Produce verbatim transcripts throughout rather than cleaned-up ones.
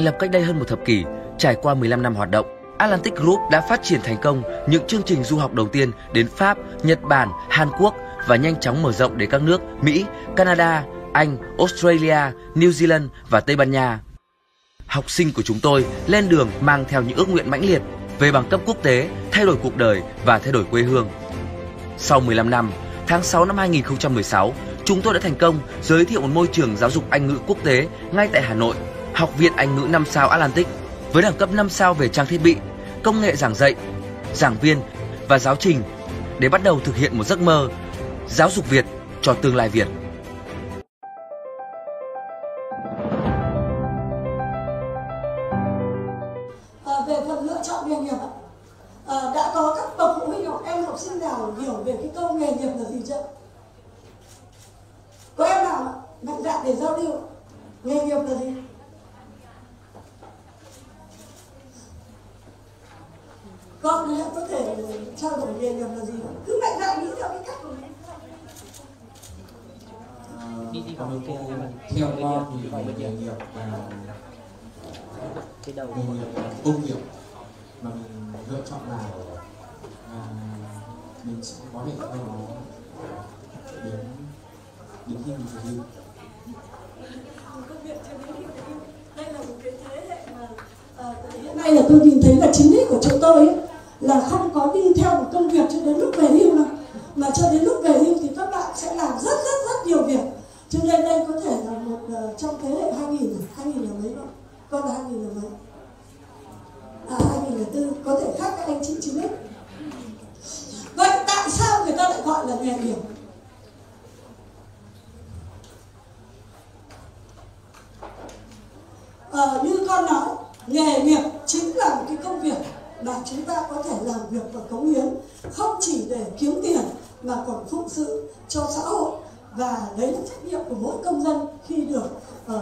lập cách đây hơn một thập kỷ, trải qua mười lăm năm hoạt động, Atlantic Group đã phát triển thành công những chương trình du học đầu tiên đến Pháp, Nhật Bản, Hàn Quốc và nhanh chóng mở rộng đến các nước Mỹ, Canada, Anh, Australia, New Zealand và Tây Ban Nha. Học sinh của chúng tôi lên đường mang theo những ước nguyện mãnh liệt về bằng cấp quốc tế, thay đổi cuộc đời và thay đổi quê hương. Sau mười lăm năm, tháng sáu năm hai nghìn không trăm mười sáu, chúng tôi đã thành công giới thiệu một môi trường giáo dục Anh ngữ quốc tế ngay tại Hà Nội, Học viện Anh ngữ năm sao Atlantic, với đẳng cấp năm sao về trang thiết bị, công nghệ giảng dạy, giảng viên và giáo trình để bắt đầu thực hiện một giấc mơ giáo dục Việt cho tương lai Việt. À, về phần lựa chọn nghề nghiệp, à, đã có các bậc phụ huynh hoặc em học sinh nào hiểu về cái câu nghề nghiệp là gì chưa? Có em nào mạnh dạn để giao lưu? Nghề nghiệp là gì? Con có thể trao đổi nghề nghiệp là gì? Cứ mạnh dạn nghĩ theo cái cách của mình. Đi đi vào cái theo con thì phải nghề nghiệp là cái đầu nghề nghiệp là công nghiệp mà mình lựa chọn nào là mình sẽ có thể cho nó đến đến khi mình phải đi. Công việc cho đến khi phải đi. Đây là một cái thế hệ mà uh, hiện nay là tôi nhìn thấy là chính đích của chúng tôi ấy, là không có đi theo một công việc cho đến lúc về hưu đâu, mà cho đến lúc về hưu thì các bạn sẽ làm rất rất rất nhiều việc. Cho nên đây có thể là một uh, trong thế hệ hai nghìn, hai nghìn là mấy không? Con là hai nghìn là mấy? À, hai nghìn là tư, có thể khác các anh chị chín x. Vậy tại sao người ta lại gọi là nghề nghiệp? À, như con nói, nghề nghiệp chính là một cái công việc mà chúng ta có thể làm việc và cống hiến, không chỉ để kiếm tiền mà còn phụng sự cho xã hội, và đấy là trách nhiệm của mỗi công dân khi được uh...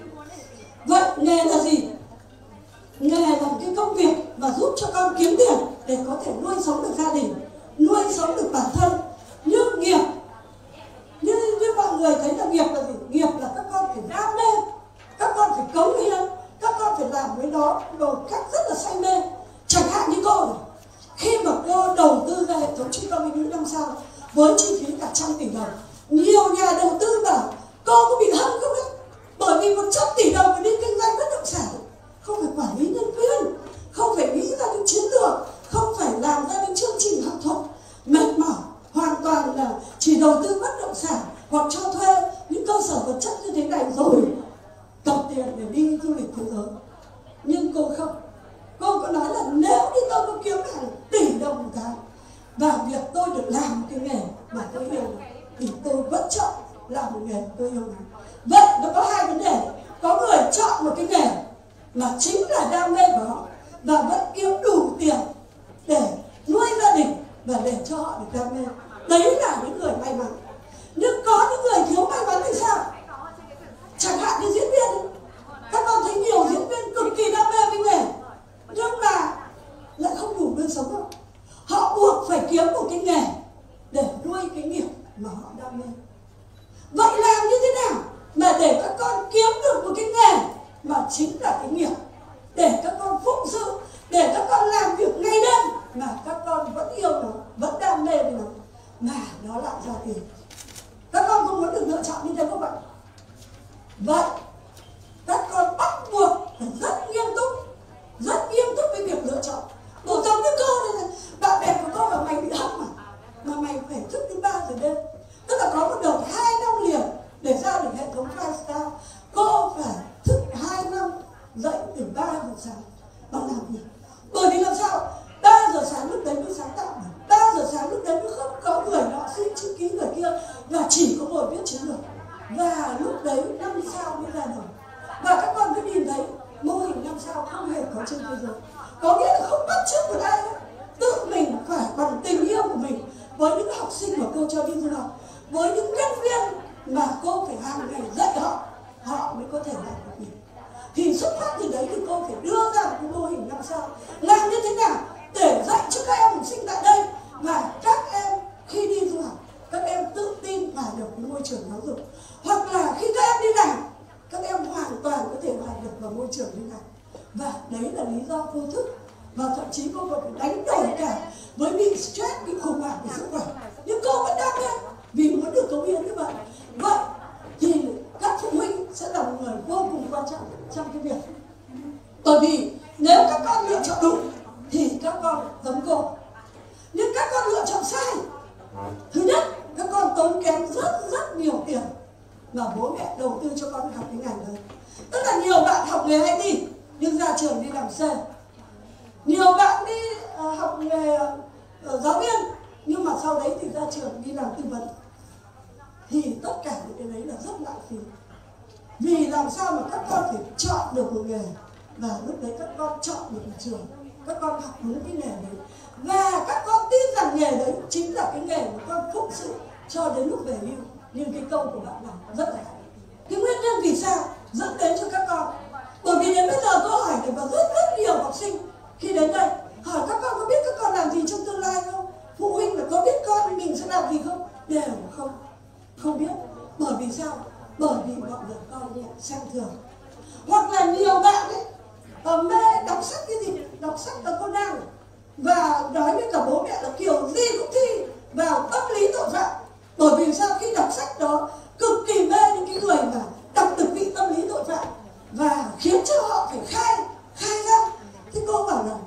Vậy nghề là gì? Nghề là một cái công việc mà giúp cho con kiếm tiền để có thể nuôi sống được gia đình, nuôi sống được bản thân. Nhưng nghiệp, như, như mọi người thấy là nghiệp là gì? Nghiệp là các con phải đam mê, các con phải cống hiến, các con phải làm với nó một cách rất là say mê. Chẳng hạn như cô này, khi mà cô đầu tư ra hệ thống trung tâm Anh ngữ năm sao với chi phí cả trăm tỷ đồng, nhiều nhà đầu tư bảo cô có bị hâm không đấy? Bởi vì một trăm tỷ đồng mà đi kinh doanh bất động sản, không phải quản lý nhân viên, không phải nghĩ ra những chiến lược, không phải làm ra những chương trình học thuật, mệt mỏi, hoàn toàn là chỉ đầu tư bất động sản hoặc cho thuê những cơ sở vật chất như thế này rồi tập tiền để đi du lịch thế giới. Nhưng cô không, cô có nói là nếu như tôi có kiếm hàng tỷ đồng một tháng và việc tôi được làm một cái nghề mà tôi yêu thì tôi vẫn chọn làm một nghề tôi yêu. Vậy nó có hai vấn đề: có người chọn một cái nghề mà chính là đam mê của họ và vẫn kiếm đủ tiền để nuôi gia đình và để cho họ được đam mê, đấy là những người may mắn. Nhưng có những người thiếu may mắn thì sao? Chẳng hạn như diễn viên, các con thấy nhiều diễn viên cực kỳ đam mê với nghề nhưng mà lại không đủ nuôi sống đâu. Họ buộc phải kiếm một cái nghề để nuôi cái nghiệp mà họ đam mê. Vậy làm như thế nào mà để các con kiếm được một cái nghề mà chính là cái nghiệp, để các con phụng sự, để các con làm việc ngày đêm mà các con vẫn yêu nó, vẫn đam mê với nó, mà nó lại ra tiền? Các con không muốn được lựa chọn như thế không ạ? Vậy các con bắt buộc phải rất nghiêm túc, rất nghiêm túc với việc lựa chọn. Một giống như cô này, này bạn bè của cô bảo mày bị hâm mà mà mày phải thức đến ba giờ đêm. Tức là có một đợt hai năm liền để ra được hệ thống five star, cô phải thức hai năm, dậy từ ba giờ sáng và làm việc. Bởi vì làm sao? ba giờ sáng lúc đấy mới sáng tạo, ba giờ sáng lúc đấy mới không có người nọ xin chữ ký người kia và chỉ có ngồi viết chiến lược. Và lúc đấy năm sao mới ra đời. Và các con cứ nhìn thấy mô hình năm sao không hề có trên thế giới. Có nghĩa là không bắt chước một ai, tự mình phải bằng tình yêu của mình với những học sinh mà cô cho đi du học, với những nhân viên mà cô phải hàng ngày dạy họ, họ mới có thể làm được việc. Thì xuất phát từ đấy thì cô phải đưa ra một cái mô hình năm sao làm như thế nào để dạy cho các em học sinh tại đây, và các em khi đi du học các em tự tin vào được cái môi trường giáo dục, hoặc là khi các em đi làm các em hoàn toàn có thể hòa nhập vào môi trường như này. chí cô còn phải đánh đổi cả với bị stress, bị khủng hoảng về sức khỏe, nhưng cô vẫn đam mê vì muốn được cống hiến như vậy. Vậy thì các phụ huynh sẽ là một người vô cùng quan trọng trong cái việc, bởi vì nếu các con lựa chọn đúng thì các con giống cô, nhưng các con lựa chọn sai, thứ nhất các con tốn kém rất rất nhiều tiền mà bố mẹ đầu tư cho con học cái ngành đấy. Tức là nhiều bạn học nghề i tê nhưng ra trường đi làm sale, nhiều bạn đi uh, học nghề uh, giáo viên nhưng mà sau đấy thì ra trường đi làm tư vấn, thì tất cả những cái đấy là rất lãng phí. Vì làm sao mà các con phải chọn được một nghề, và lúc đấy các con chọn được một trường, các con học đúng cái nghề đấy, và các con tin rằng nghề đấy chính là cái nghề mà con phụng sự cho đến lúc về hưu. Nhưng cái câu của bạn này rất là hay. Cái nguyên nhân vì sao dẫn đến cho các con, bởi vì đến bây giờ câu hỏi này và rất rất nhiều học sinh khi đến đây hỏi các con có biết các con làm gì trong tương lai không, phụ huynh là có biết con mình sẽ làm gì không, đều không không biết. Bởi vì sao? Bởi vì mọi người con nhẹ xem thường, hoặc là nhiều bạn ấy ở mê đọc sách cái gì, đọc sách ở Cô Nàng và nói với cả bố mẹ là kiểu gì cũng thi vào tâm lý tội phạm. Bởi vì sao? Khi đọc sách đó cực kỳ mê những cái người mà đọc được vị tâm lý tội phạm và khiến cho họ phải khai khai ra. Thế cô bảo là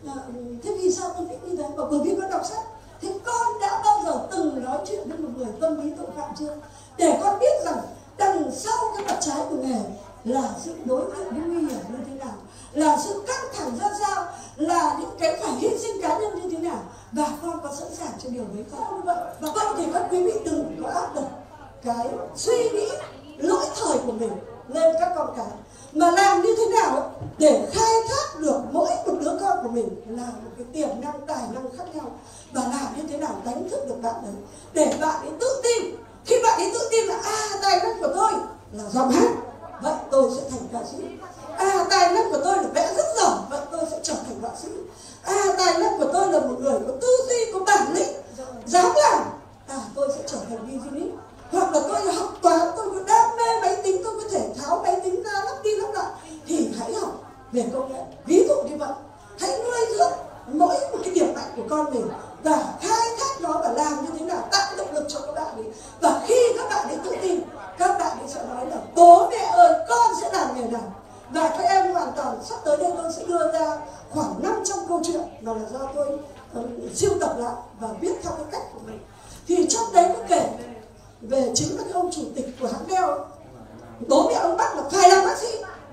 thế vì sao con thích như thế? Bởi vì con đọc sách. Thế con đã bao giờ từng nói chuyện với một người tâm lý tội phạm chưa? Để con biết rằng đằng sau cái mặt trái của nghề là sự đối diện với nguy hiểm như thế nào, là sự căng thẳng ra sao, là những cái phải hy sinh cá nhân như thế nào, và con có sẵn sàng cho điều đấy không? Và vậy thì các quý vị đừng có áp đặt cái suy nghĩ lỗi thời của mình lên các con cái, mà làm như thế nào để khai thác được mỗi một đứa con của mình là một cái tiềm năng, tài năng khác nhau, và làm như thế nào đánh thức được bạn đấy để bạn ấy tự tin. Khi bạn ấy tự tin là à tài năng của tôi là giọng hát, vậy tôi sẽ thành ca sĩ. À tài năng của tôi là vẽ rất giỏi, vậy tôi sẽ trở thành họa sĩ. À tài năng của tôi là một người có tư duy, có bản lĩnh, dám làm, à tôi sẽ trở thành business. Hoặc là tôi học toán, tôi có đam mê máy tính, tôi có thể tháo máy tính ra lắp đi lắp lại, thì hãy học về công nghệ. Ví dụ như vậy, hãy nuôi dưỡng mỗi một cái điểm mạnh của con mình và khai thác nó, và làm như thế nào tạo động lực cho các bạn ấy. Và khi các bạn ấy tự tin, các bạn ấy sẽ nói là bố mẹ ơi con sẽ làm nghề nào. Và các em hoàn toàn sắp tới đây tôi sẽ đưa ra khoảng năm trăm câu chuyện mà là do tôi uh, siêu tập lại và viết theo cái cách của mình. Thì trong đấy có kể về chính là cái ông chủ tịch của hãng Dell. Bố mẹ ông bắt là phải làm bác sĩ,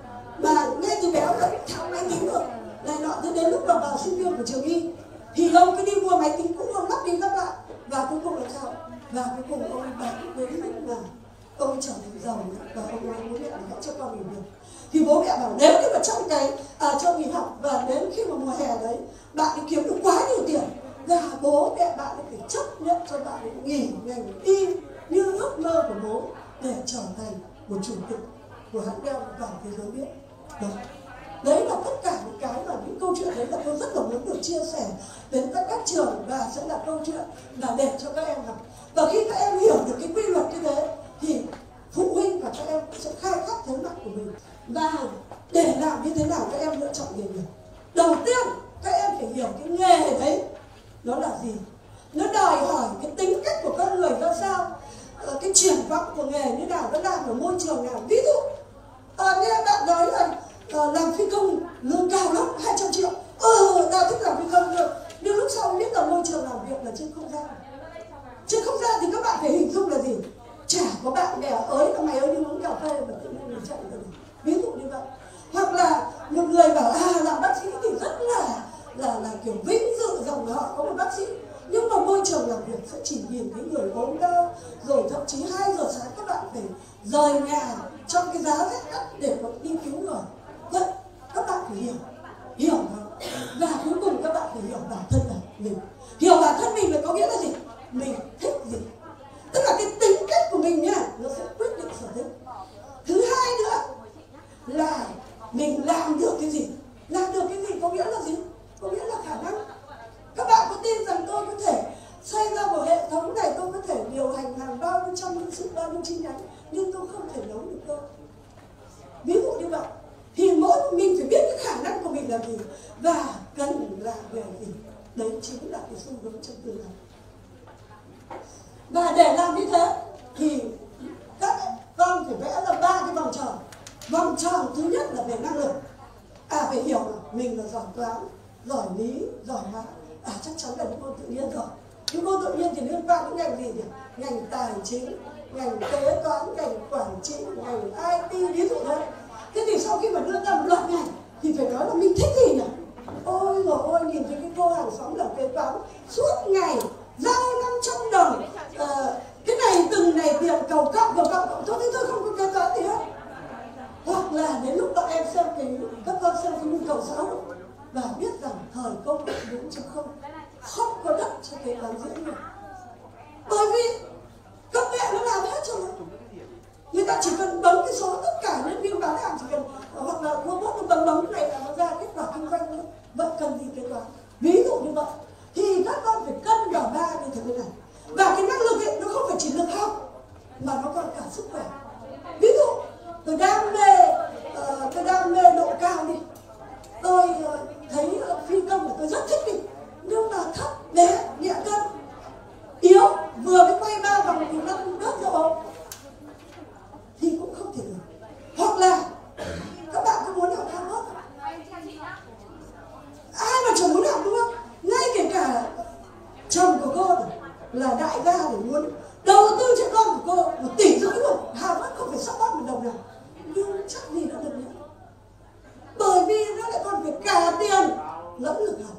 mà ngay từ bé ông đã tháo máy tính rồi này nọ. Thế đến lúc mà vào sinh viên của trường y thì ông cứ đi mua máy tính cũ, ông lắp đi lắp lại, và cuối cùng là sao? Và cuối cùng ông bán đến lúc mà ông trở thành giàu, và ông nói bố mẹ là hãy cho con nghỉ việc. Thì bố mẹ bảo nếu như mà trong cái à, cho nghỉ học, và đến khi mà mùa hè đấy bạn ấy kiếm được quá nhiều tiền, và bố mẹ bạn ấy phải chấp nhận cho bạn ấy nghỉ ngành y như ước mơ của bố để trở thành một chủ tịch của hãng Dell và toàn thế giới biết. Đó. Đấy là tất cả những cái mà những câu chuyện đấy là tôi rất là muốn được chia sẻ đến các các trường, và sẽ là câu chuyện là để cho các em học. Và khi các em hiểu được cái quy luật như thế thì phụ huynh và các em sẽ khai thác thế mạnh của mình. Và để làm như thế nào các em lựa chọn nghề nghiệp, đầu tiên các em phải hiểu cái nghề đấy nó là gì, nó đòi hỏi cái tính cách của con người ra sao, cái triển vọng của nghề như nào, nó làm ở môi trường nào. Ví dụ à, nghe bạn nói là à, làm phi công lương cao lắm, hai trăm triệu, ờ ta thích làm phi công được, nhưng lúc sau biết là môi trường làm việc là trên không gian. Trên không gian thì các bạn phải hình dung là gì? Chả có bạn bè ới là mày ơi đi uống cà phê mà tự nhiên mình chạy rồi. Ví dụ như vậy. Hoặc là một người bảo à làm bác sĩ thì rất là là là kiểu vinh dự rằng họ có một bác sĩ, nhưng mà môi trường làm việc sẽ chỉ nhìn thấy người ốm đau, rồi thậm chí hai giờ sáng các bạn phải rời nhà trong cái giá rét cắt để mà đi cứu người. Vậy các bạn phải hiểu hiểu nó, và cuối cùng các bạn phải hiểu bản thân là mình. Hiểu bản thân mình là có nghĩa là gì? Mình thích gì? Tức là cái tính cách của mình nhá, nó sẽ quyết định sở thích. Thứ hai nữa là mình làm được cái gì? Làm được cái gì có nghĩa là gì? Có nghĩa là khả năng. Các bạn có tin rằng tôi có thể xây ra một hệ thống này, tôi có thể điều hành hàng bao nhiêu trăm nhân sự, bao nhiêu chi nhánh, nhưng tôi không thể nấu được cơm. Ví dụ như vậy. Thì mỗi mình phải biết cái khả năng của mình là gì và cần làm nghề gì. Đấy chính là cái xu hướng trong tương lai. Và để làm như thế thì các con phải vẽ ra ba cái vòng tròn. Vòng tròn thứ nhất là về năng lực. À, phải hiểu là mình là giỏi toán, giỏi lý, giỏi hóa. À, chắc chắn là những môn tự nhiên rồi. Những môn tự nhiên thì liên quan đến ngành gì nhỉ? Ngành tài chính, ngành kế toán, ngành quản trị, ngành i tê, ví dụ thế. Thế thì sau khi mà đưa ra một loạt ngành thì phải nói là mình thích gì nhỉ? Ôi dồi ôi, nhìn thấy cái cô hàng xóm làm kế toán suốt ngày giao năm trăm đồng, à, cái này từng này tiền cầu cộng cầu cộng cộng, thôi thế tôi không có kế toán gì hết. Hoặc là đến lúc các em xem cái các con xem cái nhu cầu xã hội và biết rằng thời công nghệ bốn chấm không không có đất cho kế toán diễn được, bởi vì công nghệ nó làm hết rồi. Người ta chỉ cần bấm cái số, tất cả nhân viên bán hàng chỉ cần, hoặc là robot nó bấm bấm này là nó ra kết quả kinh doanh nữa. Vậy cần gì kế toán? Ví dụ như vậy thì các con phải cân vào ba như thế này. Và cái năng lực ấy, nó không phải chỉ lực học mà nó còn cả sức khỏe. Ví dụ tôi đam mê uh, tôi đam mê độ cao đi, tôi uh, thấy uh, phi công của tôi rất thích đi, nhưng mà thấp bé nhẹ cân yếu, vừa mới quay ba vòng thì năm đất rồi thì cũng không thể được. Hoặc là các bạn có muốn học Harvard không? Ai mà chẳng muốn học, đúng không? Ngay kể cả chồng của cô là đại gia để muốn đầu tư cho con của cô một tỷ rưỡi luôn, Harvard không phải support một đồng nào, nhưng chắc gì đã được nhận, bởi vì nó lại còn phải cả tiền lẫn lực học.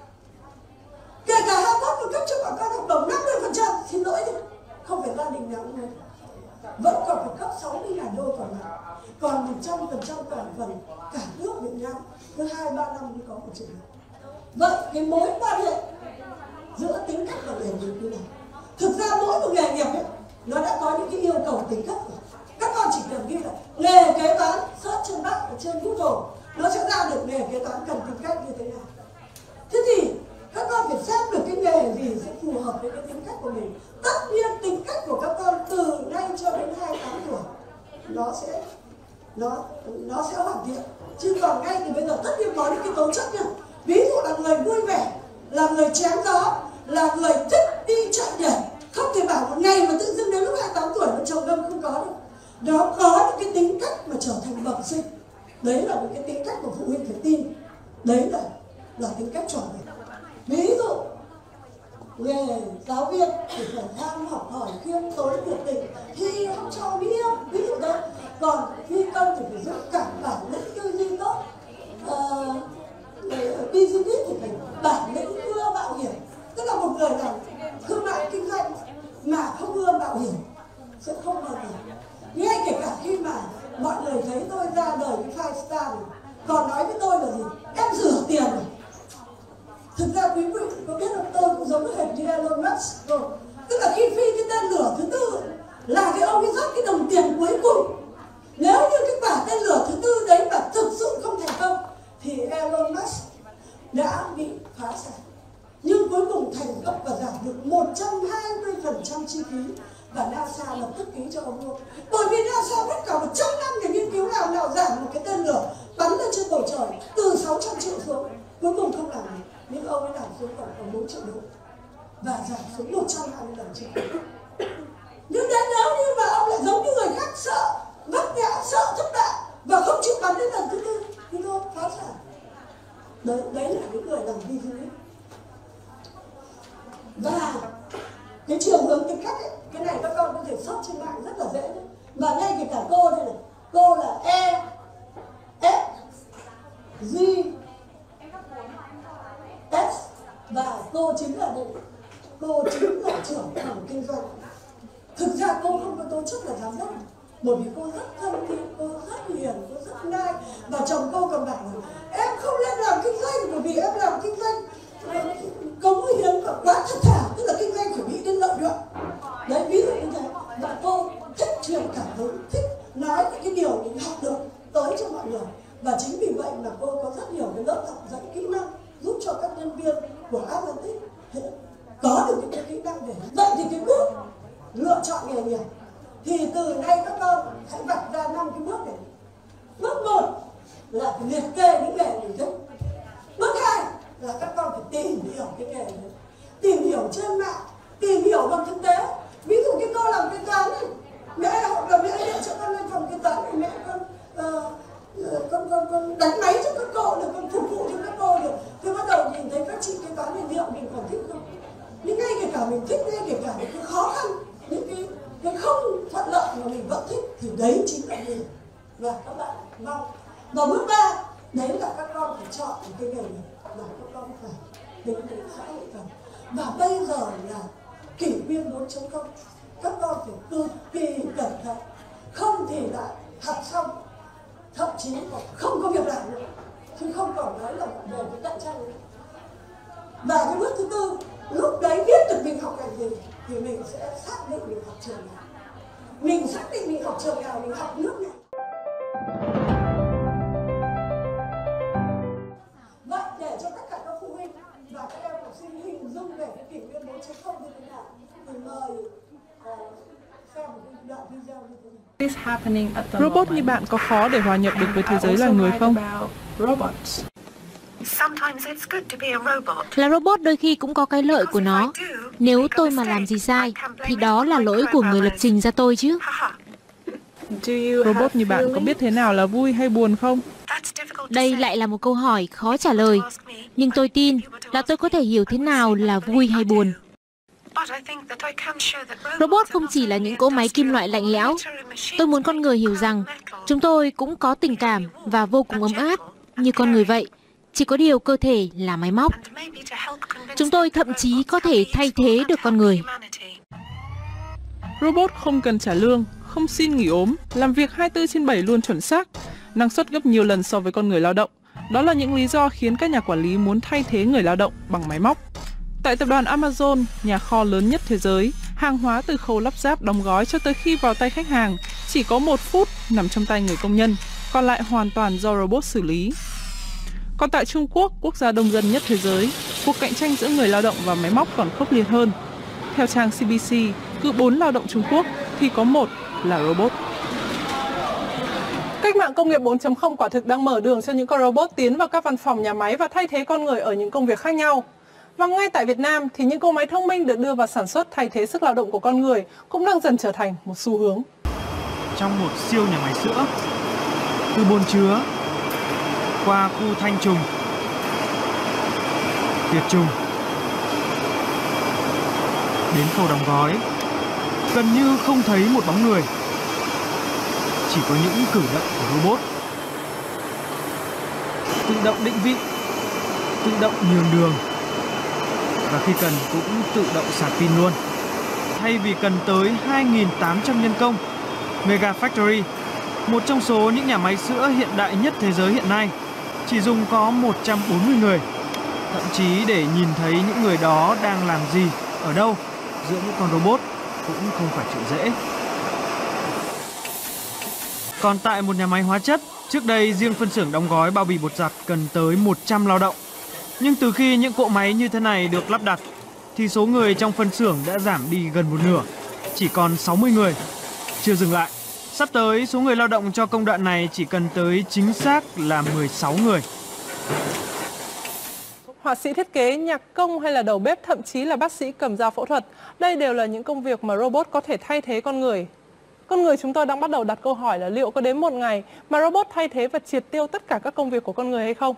Kể cả Harvard mà cấp cho bọn con học bổng năm mươi phần trăm, xin lỗi đi, không phải gia đình nào cũng được, vẫn còn phải cấp sáu mươi ngàn đô còn lại, còn một trăm phần trăm toàn phần cả nước Việt Nam cứ hai ba năm mới có một trường hợp. Vậy cái mối quan hệ giữa tính cách và nghề nghiệp như này, thực ra mỗi một nghề nghiệp ấy, nó đã có những cái yêu cầu tính cách rồi. Các con chỉ cần ghi là nghề kế toán, search trên Bắc ở trên Google, nó sẽ ra được nghề kế toán cần tính cách như thế nào. Thế thì các con phải xem được cái nghề gì sẽ phù hợp với cái tính cách của mình. Tất nhiên tính cách của các con từ nay cho đến hai mươi tám tuổi nó sẽ nó nó sẽ hoàn thiện. Chứ còn ngay từ bây giờ tất nhiên có những cái tố chất nha. Ví dụ là người vui vẻ, là người chém gió, là người thích đi chạy nhảy. Không thể bảo một ngày mà tự dưng đến lúc hai mươi tám tuổi nó trồng gâm, không có đâu. Nó có những cái tính cách mà trở thành bẩm sinh. Đấy là những cái tính cách của phụ huynh phải tin. Đấy là là tính cách chuẩn này. Ví dụ nghề giáo viên thì phải tham học hỏi, khiêm tốn, nhiệt tình, thi không cho mỹ yêu, ví dụ đấy. Còn phi công thì phải dũng cảm, bản lĩnh, tư duy tốt. uh, business thì phải bản lĩnh, ưa mạo hiểm. Tức là một người làm thương mại kinh doanh mà không ưa mạo hiểm sẽ không bao giờ. Ngay kể cả khi mà mọi người thấy tôi ra đời cái five star này, còn nói với tôi là gì? Em rửa tiền rồi. Thực ra quý vị có biết không, tôi cũng giống hệt như Elon Musk rồi. Tức là khi phi cái tên lửa thứ tư là cái ông ấy rót cái đồng tiền cuối cùng. Nếu như cái quả tên lửa thứ tư đấy mà thực sự không thành công thì Elon Musk đã bị phá sản. Nhưng cuối cùng thành công và giảm được một trăm hai mươi phần trăm chi phí. Và NASA lập tức ký cho ông luôn. Bởi vì NASA mất cả một trăm năm để nghiên cứu nào nào giảm một cái tên lửa bắn lên trên bầu trời từ sáu trăm triệu xuống. Cuối cùng không làm được. Nhưng ông ấy giảm xuống còn có bốn triệu đô và giảm xuống một trăm hai mươi lần triệu. Nhưng đến nếu như mà ông lại giống như người khác, sợ vấp ngã, sợ thất bại và không chịu bắn đến lần thứ tư thì thôi, phá sản. Đấy, đấy là những người làm business. Và cái chiều hướng tính cách ấy, cái này các con có thể search trên mạng rất là dễ đấy. Và ngay kể cả cô đây này, cô là E F G S và cô chính là đây, cô chính là trưởng phòng kinh doanh. Thực ra cô không có tố chất là giám đốc, bởi vì cô rất thân thiện, cô rất hiền, cô rất nice. Và chồng cô còn bảo là em không nên làm kinh doanh bởi vì em làm kinh doanh cống hiến quá thật thà, tức là kinh doanh phải nghĩ đến lợi nhuận. Đấy, ví dụ như thế. Và cô thích truyền cảm hứng, thích nói những cái điều mình học được tới cho mọi người. Và chính vì vậy mà cô có rất nhiều cái lớp học dạy kỹ năng giúp cho các nhân viên của Atlantic có được những cái kỹ năng để vậy. Thì cái bước lựa chọn nghề nghiệp thì từ nay các con hãy vạch ra năm cái bước này. Bước một là phải liệt kê những nghề mình thích. Bước hai là các con phải tìm hiểu cái nghề này, tìm hiểu trên mạng, tìm hiểu bằng thực tế. Ví dụ cái cô làm kế toán này, mẹ hoặc là mẹ điện cho con lên phòng kế toán, mẹ con uh, con, con con đánh máy cho các cô được, con phục vụ cho các cô được. Thì bắt đầu nhìn thấy các chị kế toán này liệu mình còn thích không? Nhưng ngay kể cả mình thích, ngay kể cả những cái khó khăn, những cái cái không thuận lợi mà mình vẫn thích, thì đấy chính là nghề. Và các bạn mong. Và bước ba, đấy là các con phải chọn một cái nghề này mà các con phải tính đến xã hội cần. Và bây giờ là kỷ nguyên bốn chấm không, các con phải cực kỳ cẩn thận, không thì lại học xong thậm chí còn không có việc làm nữa, chứ không còn nói là về cái cạnh tranh nữa. Và cái bước thứ tư, lúc đấy biết được mình học ngành gì thì mình sẽ xác định mình học trường nào, mình xác định mình học trường nào, mình học nước nào. Vậy để cho tất cả các phụ huynh và các em học sinh hình dung về cái kỷ nguyên bốn chấm không như thế nào thì mời uh, xem một cái đoạn video như thế này. Robot như bạn có khó để hòa nhập được với thế giới loài người không? Là robot đôi khi cũng có cái lợi của nó. Nếu tôi mà làm gì sai, thì đó là lỗi của người lập trình ra tôi chứ. Robot như bạn có biết thế nào là vui hay buồn không? Đây lại là một câu hỏi khó trả lời. Nhưng tôi tin là tôi có thể hiểu thế nào là vui hay buồn. Robot không chỉ là những cỗ máy kim loại lạnh lẽo. Tôi muốn con người hiểu rằng chúng tôi cũng có tình cảm và vô cùng ấm áp như con người vậy. Chỉ có điều cơ thể là máy móc. Chúng tôi thậm chí có thể thay thế được con người. Robot không cần trả lương, không xin nghỉ ốm, làm việc hai mươi bốn trên bảy luôn chuẩn xác, năng suất gấp nhiều lần so với con người lao động. Đó là những lý do khiến các nhà quản lý muốn thay thế người lao động bằng máy móc. Tại tập đoàn Amazon, nhà kho lớn nhất thế giới, hàng hóa từ khâu lắp ráp đóng gói cho tới khi vào tay khách hàng chỉ có một phút nằm trong tay người công nhân, còn lại hoàn toàn do robot xử lý. Còn tại Trung Quốc, quốc gia đông dân nhất thế giới, cuộc cạnh tranh giữa người lao động và máy móc còn khốc liệt hơn. Theo trang xê bê xê, cứ bốn lao động Trung Quốc thì có một là robot. Cách mạng công nghiệp bốn chấm không quả thực đang mở đường cho những con robot tiến vào các văn phòng nhà máy và thay thế con người ở những công việc khác nhau. Và ngay tại Việt Nam thì những cỗ máy thông minh được đưa vào sản xuất thay thế sức lao động của con người cũng đang dần trở thành một xu hướng. Trong một siêu nhà máy sữa, từ bồn chứa qua khu thanh trùng, tiệt trùng đến khâu đóng gói, gần như không thấy một bóng người, chỉ có những cử động của robot. Tự động định vị, tự động nhường đường, và khi cần cũng tự động sạc pin luôn. Thay vì cần tới hai nghìn tám trăm nhân công, Mega Factory, một trong số những nhà máy sữa hiện đại nhất thế giới hiện nay, chỉ dùng có một trăm bốn mươi người. Thậm chí để nhìn thấy những người đó đang làm gì, ở đâu, giữa những con robot cũng không phải chuyện dễ. Còn tại một nhà máy hóa chất, trước đây riêng phân xưởng đóng gói bao bì bột giặt cần tới một trăm lao động. Nhưng từ khi những cỗ máy như thế này được lắp đặt, thì số người trong phân xưởng đã giảm đi gần một nửa, chỉ còn sáu mươi người. Chưa dừng lại, sắp tới số người lao động cho công đoạn này chỉ cần tới chính xác là mười sáu người. Họa sĩ thiết kế, nhạc công hay là đầu bếp, thậm chí là bác sĩ cầm dao phẫu thuật, đây đều là những công việc mà robot có thể thay thế con người. Con người chúng tôi đang bắt đầu đặt câu hỏi là liệu có đến một ngày mà robot thay thế và triệt tiêu tất cả các công việc của con người hay không?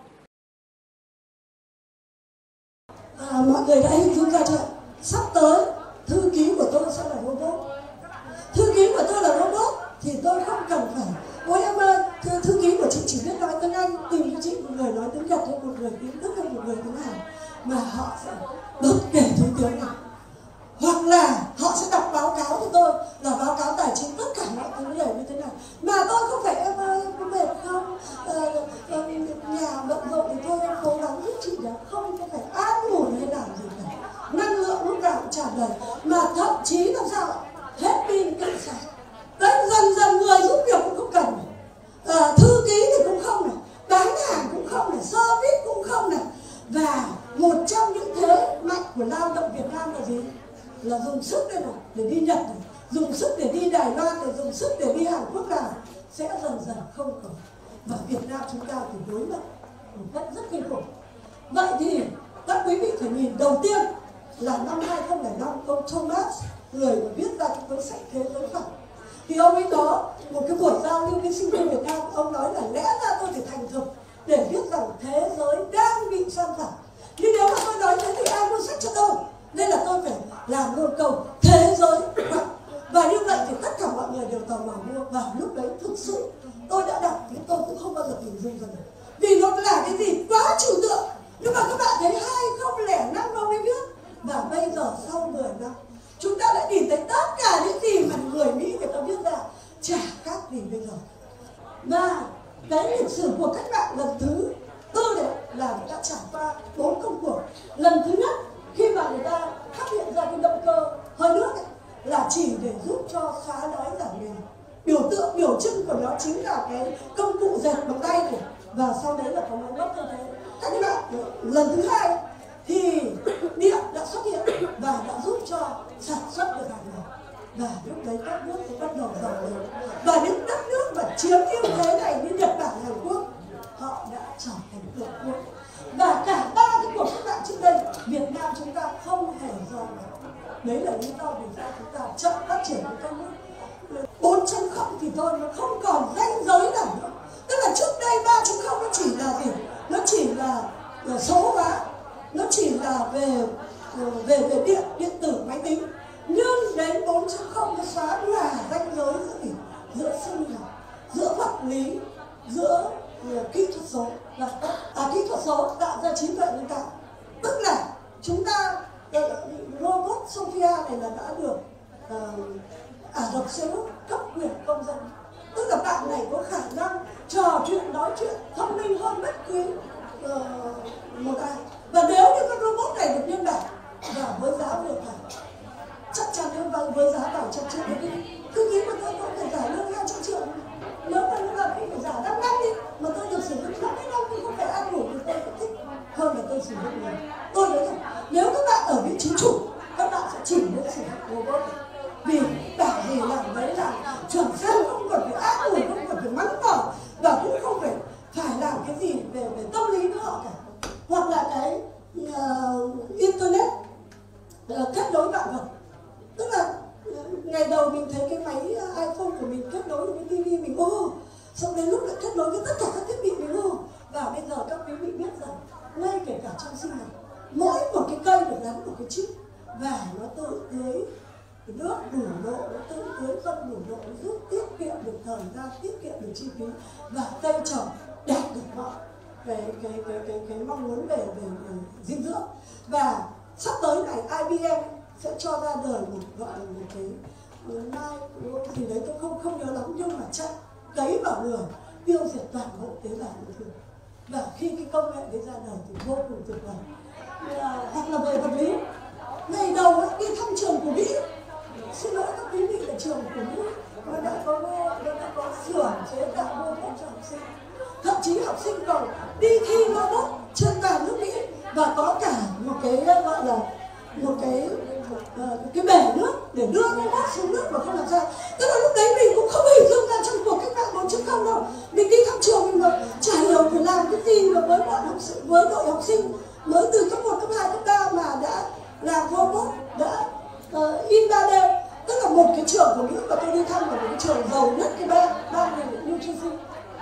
À, mọi người đã hình dung ra chưa? Sắp tới thư ký của tôi sẽ là robot. Thư ký của tôi là robot thì tôi không cần phải ôi em ơi, thư, thư ký của chị chỉ biết nói tiếng Anh, tìm cho chị một người nói tiếng Nhật hay một người tiếng Đức hay một người tiếng Hàn, mà họ sẽ bất kể thứ tiếng nào. Hoặc là họ sẽ đọc báo cáo của tôi là báo cáo tài chính tất cả mọi thứ đều như thế này. Mà tôi không phải em ơi, em có mệt không? Ờ, ờ, nhà bận rộn thì thôi em cố gắng giúp chị đó. Không, không phải ăn ngủ hay làm gì cả. Năng lượng lúc nào cũng tràn đầy. Mà thậm chí làm sao? Hết pin tự sạc. Đấy, dần dần người giúp việc cũng không cần. À, thư ký thì cũng không này. Bán hàng cũng không này. Service cũng không này. Và một trong những thế mạnh của lao động Việt Nam là gì? Là dùng sức đây này, để đi Nhật này, dùng sức để đi Đài Loan này, dùng sức để đi Hàn Quốc nào sẽ dần dần không còn. Và Việt Nam chúng ta phải đối mặt một cách rất kinh khủng. Vậy thì các quý vị phải nhìn đầu tiên là năm hai không không năm, ông Thomas, người mà viết ra cái cuốn sách Thế giới phẳng, thì ông ấy có một cái buổi giao lưu với sinh viên Việt Nam. Ông nói là lẽ ra tôi phải thành thực để viết rằng thế giới đang bị san phẳng, nhưng nếu mà tôi nói thế thì ai mua sách cho tôi, nên là tôi phải làm luôn câu thế giới phẳng. Và như vậy thì tất cả mọi người đều tò mò mua. Và lúc đấy thực sự tôi đã đọc nhưng tôi cũng không bao giờ hình dung ra được, vì nó là cái gì quá trừu tượng. Nhưng mà các bạn thấy hai không không năm ông ấy viết, và bây giờ sau mười năm chúng ta đã nhìn thấy tất cả những gì mà người Mỹ người ta viết ra chả khác gì bây giờ. Và cái lịch sử của cách mạng lần thứ tư đấy là người ta trải qua bốn công cuộc. Lần thứ nhất khi mà người ta phát hiện ra cái động cơ hơi nước ấy, là chỉ để giúp cho xóa đói giảm nghèo. Biểu tượng biểu trưng của nó chính là cái công cụ dệt bằng tay này, và sau đấy là có máy móc như thế. Các bạn, lần thứ hai thì điện đã xuất hiện và đã giúp cho sản xuất được hàng ngày. Và lúc đấy các nước sẽ bắt đầu giàu lên. Và những đất nước mà chiếm ưu thế này như Nhật Bản, Hàn Quốc, họ đã trở thành cường quốc. Và cả ba cái cuộc cách mạng trước đây, Việt Nam chúng ta không hề do đó. Đấy là lý do vì sao chúng ta chậm phát triển của các nước. bốn chấm không thì thôi, nó không còn ranh giới nào nữa. Tức là trước đây ba chấm không nó chỉ là gì? Nó chỉ là, là số hóa, nó chỉ là về về về điện điện tử máy tính. Nhưng đến bốn chấm không nó xóa hòa ranh giới giữa gì? Giữa sinh học, giữa vật lý, giữa uh, kỹ thuật số là à, kỹ thuật số tạo ra trí tuệ nhân tạo. Tức là chúng ta uh, robot Sophia này là đã được uh, Ả Rập Xê Út cấp quyền công dân. Tức là bạn này có khả năng trò chuyện, nói chuyện thông minh hơn bất cứ uh, một ai. Và nếu như con robot này được nhân bản và với giá vừa phải, chắc chắn nếu với giá vài trăm triệu đi, cứ nghĩ mà tôi có thể trả lương hai trăm triệu. Nếu mà nó là phải trả năm năm đi, mà tôi được sử dụng năm năm thì không phải ăn ngủ thì tôi cũng thích hơn là tôi sử dụng nhiều. Tôi nói rằng nếu các bạn ở vị trí chủ, các bạn sẽ chỉ muốn sử dụng robot, vì bảo gì làm đấy là chuẩn xác, không cần phải áp ủi, không cần phải mắng bỏ, và cũng không phải phải làm cái gì về về tâm lý với họ cả. Hoặc là cái uh, internet uh, kết nối vạn vật. Tức là uh, ngày đầu mình thấy cái máy iPhone của mình kết nối với tivi mình ô, oh, xong đến lúc lại kết nối với tất cả các thiết bị mình ô. Oh. Và bây giờ các quý vị biết rằng ngay kể cả trong sinh học, mỗi một cái cây được gắn một cái chip, và nó tự tưới nước đủ độ, nó tự tưới phân đủ độ, giúp tiết kiệm được thời gian, tiết kiệm được chi phí, và cây trồng đạt được mọi cái cái cái cái cái mong muốn về về, về dinh dưỡng. Và sắp tới này I B M sẽ cho ra đời một gọi là một cái mai thì đấy tôi không không nhớ lắm, nhưng mà chắc cấy vào người tiêu diệt toàn bộ tế bào ung thư. Và khi cái công nghệ đấy ra đời thì vô cùng tuyệt vời. Hoặc là về vật lý, ngày đầu ấy, đi thăm trường của Mỹ, xin lỗi các quý vị là trường của Mỹ, nó đã có nó đã có xưởng chế tạo robot cho học sinh. Thậm chí học sinh còn đi thi robot trên toàn nước Mỹ, và có cả một cái gọi là một cái uh, cái bể nước để đưa robot xuống nước mà không làm sao. Tức là lúc đấy mình cũng không hình dung ra trong cuộc cách mạng bốn chấm không đâu. Mình đi thăm trường mình mà chả hiểu phải làm cái gì mà với bọn học sinh, với đội học sinh mới từ cấp một, cấp hai, cấp ba mà đã làm robot, đã uh, in ba D. Tức là một cái trường của Mỹ mà tôi đi thăm là một cái trường giàu nhất cái bang bang này New Jersey.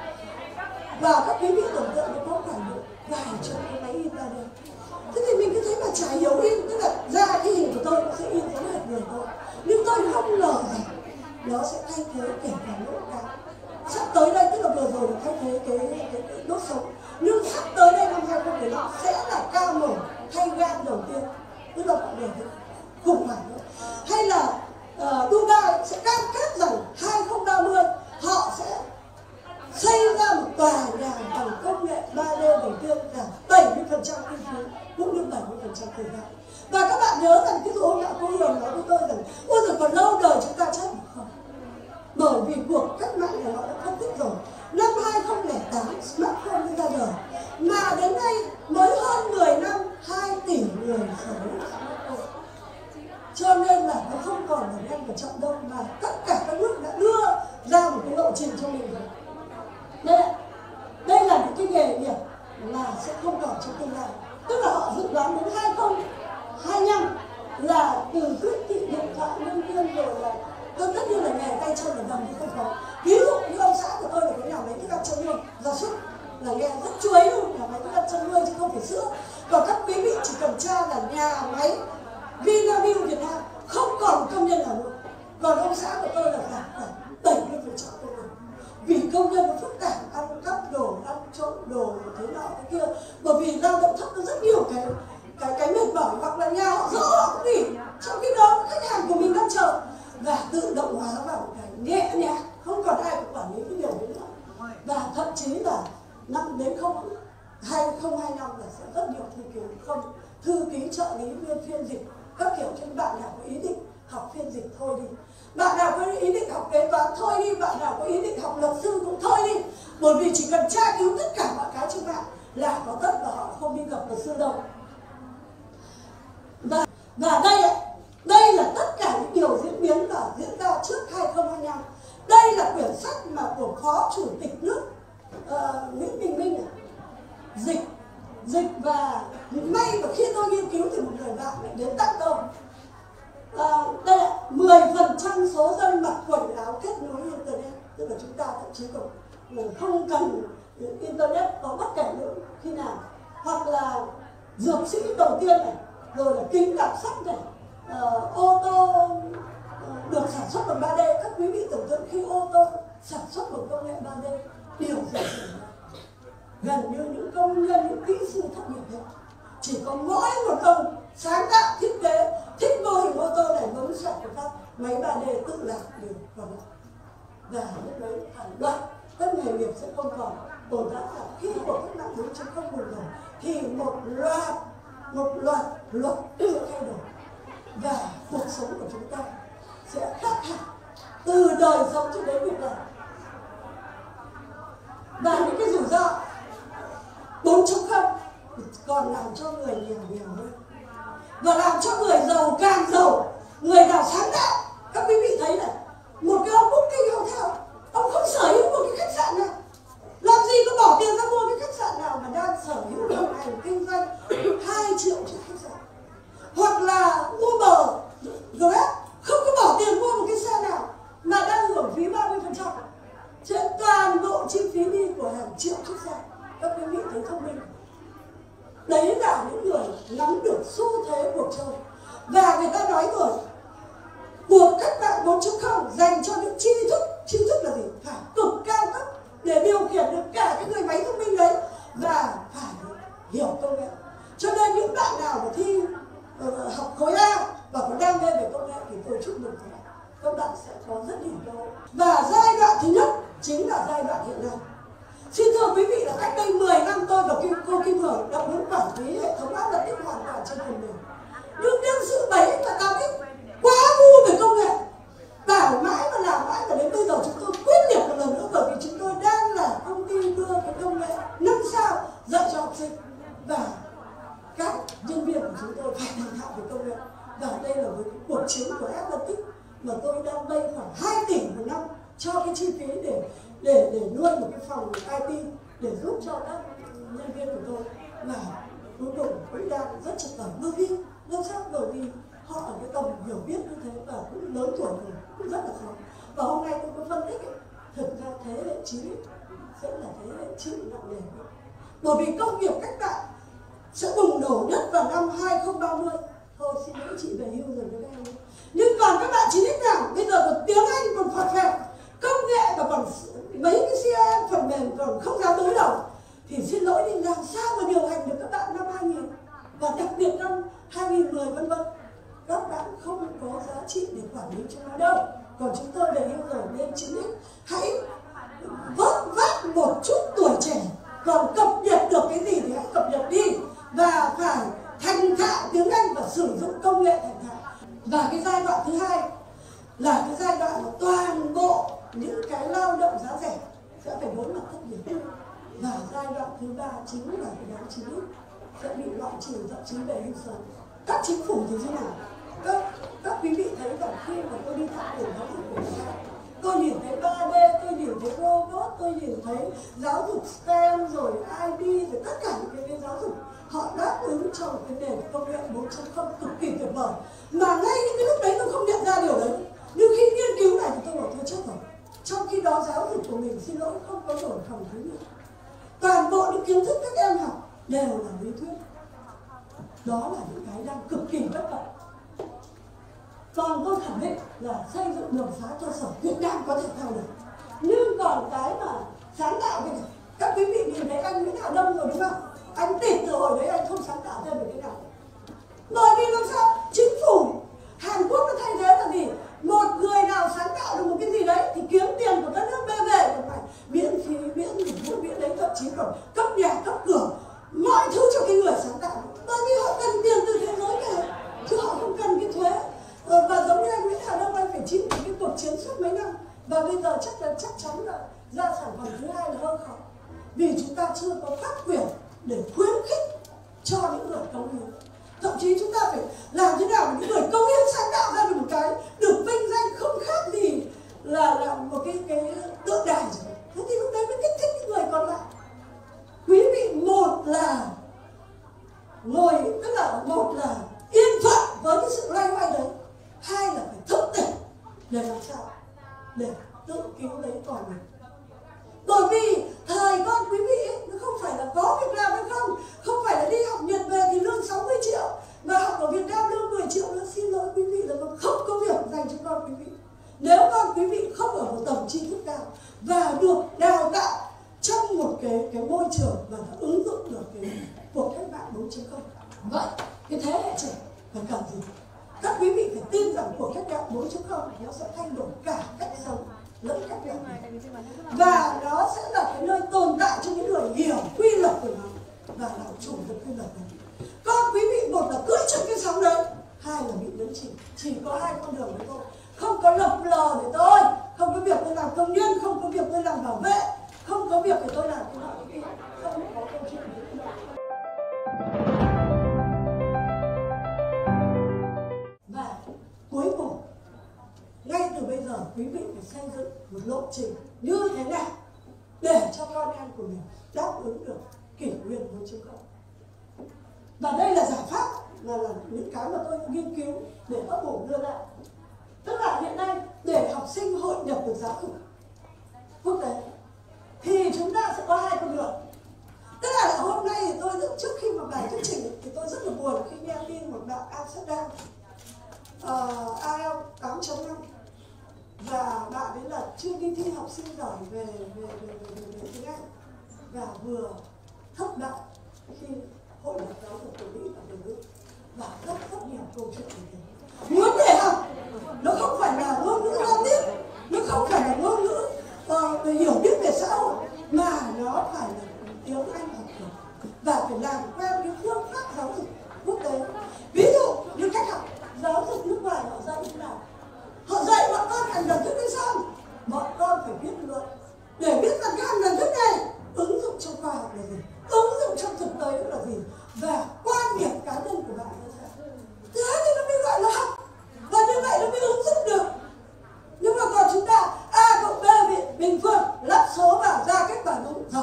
Và các quý vị tưởng tượng nó có khoảng vài triệu cái máy in ba D. Thế thì mình cứ thấy mà chả hiểu in, tức là ra cái hình của tôi nó sẽ in giống hệt người thôi. Nhưng tôi không ngờ rằng nó sẽ thay thế kể cả đốt gan. Sắp tới đây, tức là vừa rồi thay thế cái, cái, cái đốt sống. Nhưng sắp tới đây năm hai không một năm sẽ là ca mổ thay gan đầu tiên. Tức là mọi người khủng hoảng nữa. Hay là uh, Dubai sẽ cam kết rằng hai không ba mươi họ sẽ xây ra một tòa nhà bằng công nghệ ba D đầu tiên, giảm bảy mươi phần trăm kinh phí cũng như bảy mươi phần trăm thời gian. Và các bạn nhớ rằng cái dụ hôm nọ cô Hường nói với tôi rằng ôi rồi còn lâu đời chúng ta chết không? Bởi vì cuộc cách mạng này họ đã phân tích rồi. Năm hai không không tám smartphone mới ra đời, mà đến nay mới hơn mười năm hai tỷ người sở hữu smartphone. Cho nên là nó không còn là nhanh và chậm đâu, mà tất cả các nước đã đưa ra một cái lộ trình cho mình rồi. Đây, đây là những cái nghề nghiệp là sẽ không còn trong tương lai. tức là họ dự đoán đến hai không hai năm là từ quyết định điện thoại nhân viên rồi là tôi tất nhiên là nghề tay chân là gần như không có. Ví dụ như ông xã của tôi là cái nhà máy thức ăn chăn nuôi gia súc, là nghe rất chuối luôn, nhà máy thức ăn chăn nuôi chứ không phải sữa. Còn các quý vị chỉ cần tra là nhà máy Vinamilk Việt Nam không còn công nhân nào nữa. Còn ông xã của tôi là phải phải bảy mươi phần trăm công nhân, vì công nhân nó phức tạp, ăn cắp đồ, ăn trộm đồ thế nọ thế kia, bởi vì lao động thấp nó rất nhiều cái cái cái mệt mỏi, hoặc là nhà họ dỡ họ cũng nghỉ, trong khi đó khách hàng của mình đang chờ, và tự động hóa vào một cái nhẹ nhàng, không còn ai phải quản lý cái điều đấy nữa. Và thậm chí là năm đến không hai không hai năm là sẽ rất nhiều thư ký, không thư ký, trợ lý, viên phiên dịch các kiểu. Trên bạn nào có ý định học phiên dịch thôi đi, bạn nào có ý định học kế toán thôi đi, bạn nào có ý định học luật sư cũng thôi đi, bởi vì chỉ cần tra cứu tất cả mọi cái trên mạng là có tất, và họ không đi gặp luật sư đâu. Và, và đây đây là tất cả những điều diễn biến và diễn ra trước hai không hai năm. Đây là quyển sách mà của Phó Chủ tịch nước uh, Nguyễn Bình Minh này. Dịch dịch và may mà khi tôi nghiên cứu thì một người bạn lại đến tặng tôi. À, đây là mười phần trăm số dân mặc quần áo kết nối internet, tức là chúng ta thậm chí còn không cần internet có bất kể nữa khi nào, hoặc là dược sĩ đầu tiên này, rồi là kính đọc sách này, uh, ô tô uh, được sản xuất bằng ba D. Các quý vị tưởng tượng khi ô tô sản xuất bằng công nghệ ba D, điều gì xảy ra? Gần như những công nhân, những kỹ sư thất nghiệp hết, chỉ có mỗi một ông sáng tạo thiết kế thích mô hình ô tô này, bấm sạc của các máy ba D tự làm được còn lại. Và lúc đấy hàng loạt các nghề nghiệp sẽ không còn tồn tại. Là khi của cách mạng bốn chấm không bùng nổ thì một loạt một loạt luật sẽ thay đổi, và cuộc sống của chúng ta sẽ khác hẳn từ đời sống cho đến việc làm. Và những cái rủi ro bốn chấm không còn làm cho người nghèo nghèo hơn, và làm cho người giàu càng giàu, người nào sáng tạo. Các quý vị thấy này, một cái ông booking hotel, ông không sở hữu một cái khách sạn nào, làm gì có bỏ tiền ra mua cái khách sạn nào mà đang sở hữu đồng hành kinh doanh hai triệu cho khách sạn, hoặc là Uber, Grab không có bỏ tiền mua một cái xe nào mà đang hưởng phí ba mươi phần trăm trên toàn bộ chi phí đi của hàng triệu chiếc xe. Các quý vị thấy thông minh. Đấy là những người nắm được xu thế cuộc chơi. Và người ta nói rồi, cuộc cách mạng bốn chấm không dành cho những tri thức. Tri thức là gì? Phải cực cao cấp để điều khiển được cả cái người máy thông minh đấy, và phải hiểu công nghệ. Cho nên những bạn nào mà thi uh, học khối A và có đam mê về công nghệ thì tôi chúc mừng các bạn. Các bạn sẽ có rất nhiều cơ hội. Và giai đoạn thứ nhất chính là giai đoạn hiện nay. Xin thưa quý vị là cách đây mười năm tôi và cô Kim Hường đã muốn quản lý hệ thống áp lực hoàn toàn trên phần mềm. Nhưng nhân sự bảy và tám x quá ngu về công nghệ, bảo mãi và làm mãi, và đến bây giờ chúng tôi quyết liệt một lần nữa, bởi vì chúng tôi đang là công ty đưa cái công nghệ năm sao dạy cho học sinh, và các nhân viên của chúng tôi phải thành thạo về công nghệ. Và đây là một cuộc chiến của Atlantic mà tôi đang vay khoảng hai tỷ một năm cho cái chi phí để để để nuôi một cái phòng i tê để giúp cho các nhân viên của tôi, là cuối cùng cũng đang rất chật vật. Bởi vì làm sao? Bởi vì họ ở cái tầm hiểu biết như thế và cũng lớn tuổi rồi, cũng rất là khó. Và hôm nay tôi có phân tích ấy, thực ra thế hệ chín sẽ là thế hệ chịu nặng nề, bởi vì công nghiệp cách mạng sẽ bùng nổ nhất vào năm hai không ba mươi. Thôi xin lỗi chị về hưu rồi các em. Nhưng còn các bạn chín x nào bây giờ còn tiếng Anh còn phật phẹt, công nghệ và còn mấy cái xê rờ em phần mềm còn không dám đối đầu, thì xin lỗi đi, làm sao mà điều hành được các bạn năm hai nghìn, và đặc biệt năm hai nghìn mười vân vân. Các bạn không có giá trị để quản lý cho nó đâu. Còn chúng tôi về hưu rồi nên chín x hãy vớt vát một chút tuổi trẻ, còn cập nhật được cái gì thì hãy cập nhật đi, và phải thành thạo tiếng Anh và sử dụng công nghệ thành thạo. Và cái giai đoạn thứ hai là cái giai đoạn mà toàn bộ những cái lao động giá rẻ sẽ phải đối mặt thất nghiệp. Và giai đoạn thứ ba chính là cái nhóm chín x sẽ bị loại trừ, thậm chí về hưu sớm. Các chính phủ thì thế nào? Các, các quý vị thấy rằng khi mà tôi đi thăm trường giáo dục của người ta, tôi nhìn thấy ba D, tôi nhìn thấy robot, tôi nhìn thấy giáo dục STEM rồi I T rồi tất cả những cái, cái giáo dục họ đáp ứng cho một cái nền công nghệ bốn chấm không cực kỳ tuyệt vời. Mà ngay những cái lúc đấy tôi không nhận ra điều đấy. Nhưng khi nghiên cứu này thì tôi bảo tôi chết rồi. Trong khi đó giáo dục của mình, xin lỗi, không có nổi phòng thí nghiệm. Toàn bộ những kiến thức các em học đều là lý thuyết. Đó là những cái đang cực kỳ bất cập. Còn tôi khẳng định là xây dựng đường xá cơ sở Việt Nam có thể theo được. Nhưng còn cái mà sáng tạo cái này, các quý vị nhìn thấy anh Nguyễn Hà Đông rồi đúng không? Anh tịt từ hồi đấy anh không sáng tạo thêm được cái nào. Bởi vì làm sao? Chính phủ Hàn Quốc nó thay thế là gì? Một người nào sáng tạo được một cái gì đấy thì kiếm tiền của đất nước bê về còn phải miễn phí, miễn dịch vụ, miễn đấy, thậm chí còn cấp nhà, cấp cửa, mọi thứ cho cái người sáng tạo. Bởi vì họ cần tiền từ thế giới này, chứ họ không cần cái thuế. Và giống như anh Nguyễn Hà Đông, anh phải chịu cái cuộc chiến suốt mấy năm. Và bây giờ chắc là chắc chắn là ra sản phẩm thứ hai là hơi khó. Vì chúng ta chưa có pháp quyền để khuyến khích cho những người cống hiến. Thậm chí chúng ta phải làm thế nào để những người cống hiến sáng tạo ra được một cái được vinh danh không khác gì là là một cái cái tượng đài rồi. Thế thì lúc đấy mới kích thích những người còn lại. Quý vị, một là ngồi, tức là một là yên phận với cái sự loay hoay đấy, hai là phải thức tỉnh để làm sao để tự cứu lấy con mình. Bởi vì thời con quý vị ấy, nó không phải là có việc làm hay không, không phải là đi học Nhật về thì lương sáu mươi triệu, mà học ở Việt Nam lương mười triệu. Nó xin lỗi quý vị là nó không có việc dành cho con quý vị. Nếu con quý vị không ở một tầm tri thức cao và được đào tạo trong một cái cái môi trường mà nó ứng dụng được cái cuộc cách mạng bốn chấm không, vậy cái thế hệ trẻ phải cần gì? Các quý vị phải tin rằng cuộc cách mạng bốn chấm không nó sẽ thay đổi cả cách sống lẫn cách làm, và nó sẽ là cái nơi tồn tại cho những người hiểu quy luật của nó và làm chủ được quy luật này. Con quý vị, một là cưỡi trên cái sóng đấy, hai là bị nhấn chìm. Chỉ có hai con đường đấy thôi. Không có lập lờ để tôi, không có việc tôi làm công nhân, không có việc tôi làm bảo vệ, không có việc để tôi làm cái nào cái kia, không có câu chuyện đấy. Và cuối cùng, ngay từ bây giờ quý vị phải xây dựng một lộ trình như thế nào để cho con em của mình đáp ứng được kỷ nguyên bốn chấm không. Và đây là giải pháp, là, là những cái mà tôi nghiên cứu để ấp ủ đưa ra. Tức là hiện nay để học sinh hội nhập được giáo dục quốc tế thì chúng ta sẽ có hai con đường. Tức là hôm nay thì tôi trước khi mà bài thuyết trình thì tôi rất là buồn khi nghe tin một bạn Amsterdam uh, ai eo tám chấm năm, và bạn ấy là chưa đi thi học sinh giỏi về về về, về, về, về tiếng Anh và vừa thất bại khi hội nhập giáo dục của Mỹ và Việt Nam, và rất rất nhiều câu chuyện như thế. Muốn để học, nó không phải là ngôn ngữ giao tiếp, nó không phải là ngôn ngữ uh, về hiểu biết về xã hội, mà nó phải là tiếng Anh học được và phải làm quen cái phương pháp giáo dục quốc tế. Ví dụ như cách học giáo dục nước ngoài họ dạy như nào? Họ dạy bọn con hành lần thức hay sao? Bọn con phải viết luận để biết rằng cái hành lần thức này ứng dụng trong khoa học là gì, ứng dụng trong thực tế là gì, và quan điểm cá nhân của bạn là sao. Thế thì nó mới gọi là học, và như vậy nó mới ứng dụng được. Nhưng mà còn chúng ta A cộng B bình phương, lắp số vào ra kết quả đúng rồi,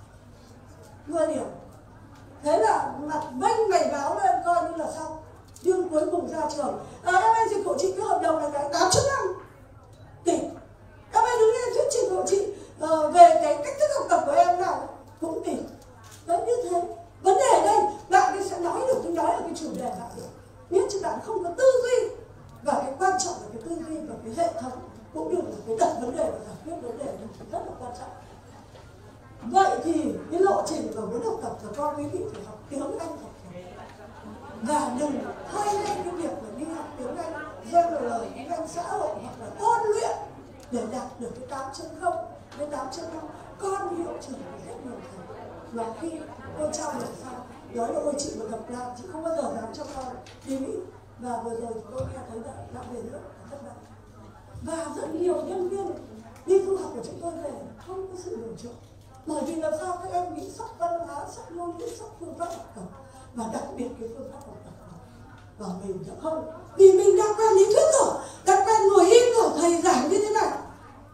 mười điểm. Thế là mặt vênh mày báo lên coi như là xong. Nhưng cuối cùng ra trường, à, em ơi dịch của chị cái hợp đồng này cái tám chấm năm tỷ. Em ơi đứng lên thuyết trình của chị uh, về cái cách thức học tập của em nào cũng tỷ. Đấy, như thế. Vấn đề ở đây, bạn ấy sẽ nói được, tôi nói ở cái chủ đề bạn được. Biết chứ bạn không có tư duy, và cái quan trọng là cái tư duy và cái hệ thống, cũng như là cái đặt vấn đề và giải quyết vấn đề là rất là quan trọng. Vậy thì cái lộ trình và muốn học tập là con quý vị phải học tiếng Anh học. Và đừng thay ngay cái việc là đi học tiếng Anh, general lời, tiếng Anh xã hội, hoặc là ôn luyện để đạt được cái tám chấm không, cái tám chấm năm. Con hiệu trưởng thì rất nhiều thầy. Và khi cô trao đổi sao, nói là ôi chị mà gặp lại, chị không bao giờ dám cho con đi Mỹ. Và vừa rồi tôi nghe thấy đã, đã về nước, thất bại. Và rất nhiều nhân viên đi du học của chúng tôi về không có sự lựa chọn. Bởi vì làm sao các em bị sốc văn hóa, sốc ngôn ngữ, sốc phương pháp học tập, và đặc biệt cái phương pháp học tập đó. Và mình đã không, vì mình đã quen lý thuyết rồi, đã quen ngồi im rồi, thầy giảng như thế này.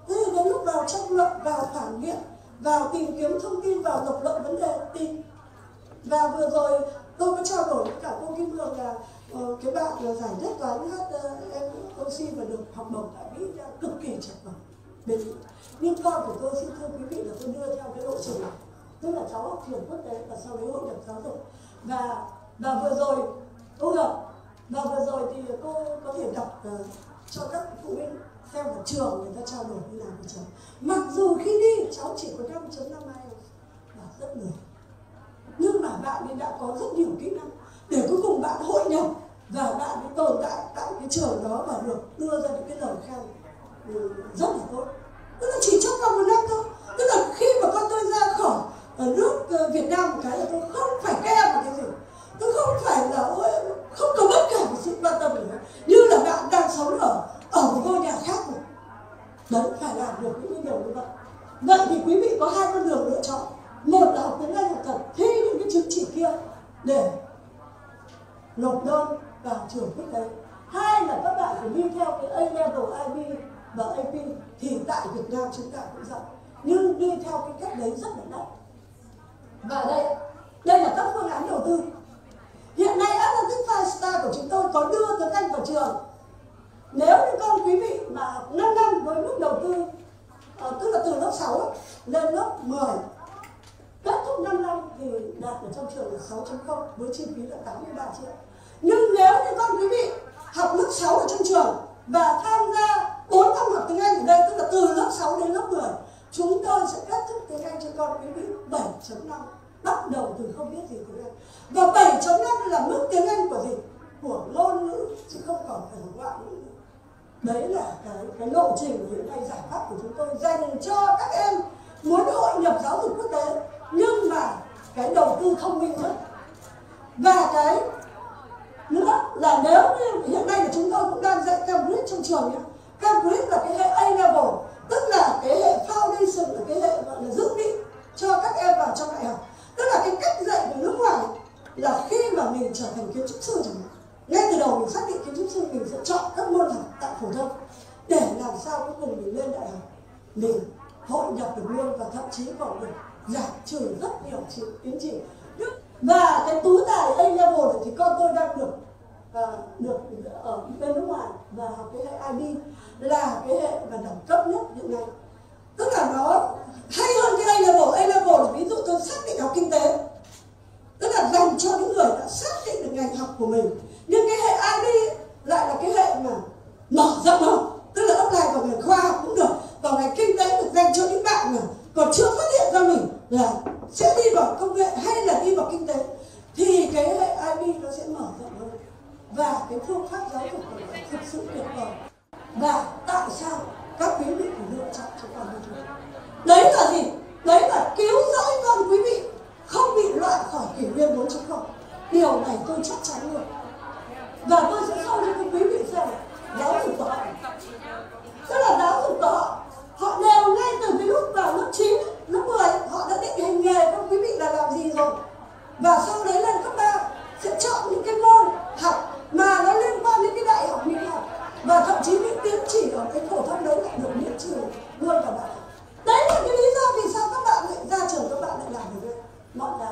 luận, vào phản biện, vào tìm kiếm thông tin, vào lập luận vấn đề tin. Và vừa rồi tôi có trao đổi với cả cô Kim Hường là uh, cái bạn là giải nhất toán hát em ô xê và được học bổng tại Mỹ đang cực kỳ chặt vật bền vững. Nhưng con của tôi, xin thưa quý vị, là tôi đưa theo cái lộ trình này, tức là cháu học trường quốc tế và sau đấy hội nhập giáo dục. Và và vừa rồi cô gặp và vừa rồi thì cô có thể đọc uh, cho các phụ huynh xem ở trường người ta trao đổi như nào với cháu. Mặc dù khi đi cháu chỉ có năm chấm năm ai và rất lười, nhưng mà bạn ấy đã có rất nhiều kỹ năng để cuối cùng bạn hội nhập và bạn ấy tồn tại tại cái trường đó và được đưa ra những cái lời khen rất là tốt. Tức là chỉ trong vòng một năm thôi. Tức là khi mà con tôi ra khỏi ở nước Việt Nam một cái là tôi không phải kèm một cái gì, tôi không phải là không có bất cả một sự quan tâm nữa, như là bạn đang sống ở ở một ngôi nhà khác rồi. Đấy, phải làm được những điều như vậy. Vậy thì quý vị có hai con đường lựa chọn. Một là học tiếng Anh học thật, thi những cái chứng chỉ kia để nộp đơn vào trường quốc tế. Hai là các bạn phải đi theo cái A-level, I B và A P, thì tại Việt Nam chúng ta cũng dạy, nhưng đi theo cái cách đấy rất là đắt. Và đây, đây là các phương án đầu tư. Hiện nay Atlantic Five Star của chúng tôi có đưa tiếng Anh vào trường. Nếu như con quý vị mà học năm năm với mức đầu tư, uh, tức là từ lớp sáu ấy, lên lớp mười, kết thúc năm năm thì đạt ở trong trường là sáu chấm không với chi phí là tám mươi ba triệu. Nhưng nếu như con quý vị học lớp sáu ở trong trường và tham gia bốn năm học tiếng Anh ở đây, tức là từ lớp sáu đến lớp mười, chúng tôi sẽ kết thúc tiếng Anh cho con quý vị bảy chấm năm, bắt đầu từ không biết gì tiếng Anh. Và bảy chấm năm là mức tiếng Anh của gì? Của ngôn ngữ, chứ không còn phải là ngoại ngữ. Đấy là cái, cái lộ trình hiện nay giải pháp của chúng tôi dành cho các em muốn hội nhập giáo dục quốc tế, nhưng mà cái đầu tư thông minh nhất. Và cái nữa là nếu như hiện nay là chúng tôi cũng đang dạy Cambridge trong trường nhé. Cambridge là cái hệ A-level, tức là cái hệ foundation, là cái hệ gọi là dự bị cho các em vào trong đại học. Tức là cái cách dạy của nước ngoài là khi mà mình trở thành kiến trúc sư chẳng hạn, ngay từ đầu mình xác định kiến trúc sư mình sẽ chọn các môn học tại phổ thông để làm sao cuối cùng mình lên đại học mình hội nhập được luôn, và thậm chí còn được giảm trừ rất nhiều tín chỉ. Và cái tú tài A-level này thì con tôi đang được à, được ở bên nước ngoài và học cái hệ I B, là cái hệ mà đẳng cấp nhất hiện nay. Tức là nó hay hơn cái A-level. A-level là ví dụ tôi xác định học kinh tế, tức là dành cho những người đã xác định được ngành học của mình. Nhưng cái hệ I B lại là cái hệ mà mở rộng hơn, tức là apply vào ngành khoa học cũng được, vào ngành kinh tế được, dành cho những bạn mà còn chưa phát hiện ra mình là sẽ đi vào công nghệ hay là đi vào kinh tế, thì cái hệ I B nó sẽ mở rộng hơn. Và cái phương pháp giáo dục của nó thực sự tuyệt vời. Và tại sao các quý vị phải lựa chọn cho con như thế? Đấy là gì? Đấy là cứu rỗi con quý vị không bị loại khỏi kỷ nguyên bốn chấm không. Điều này tôi chắc chắn luôn. Và tôi sẽ show cho quý vị xem giáo dục của họ. Tức là giáo dục của họ, họ đều ngay từ cái lúc vào lớp chín, lớp mười, họ đã định hình nghề các quý vị là làm gì rồi. Và sau đấy lên cấp ba sẽ chọn những cái môn học mà nó liên quan đến cái đại học mình học. Và thậm chí những tiến chỉ ở cái phổ thông đấy lại được miễn trừ luôn cả bạn. Đấy là cái lý do vì sao các bạn lại ra trường, các bạn lại làm được mọi cái.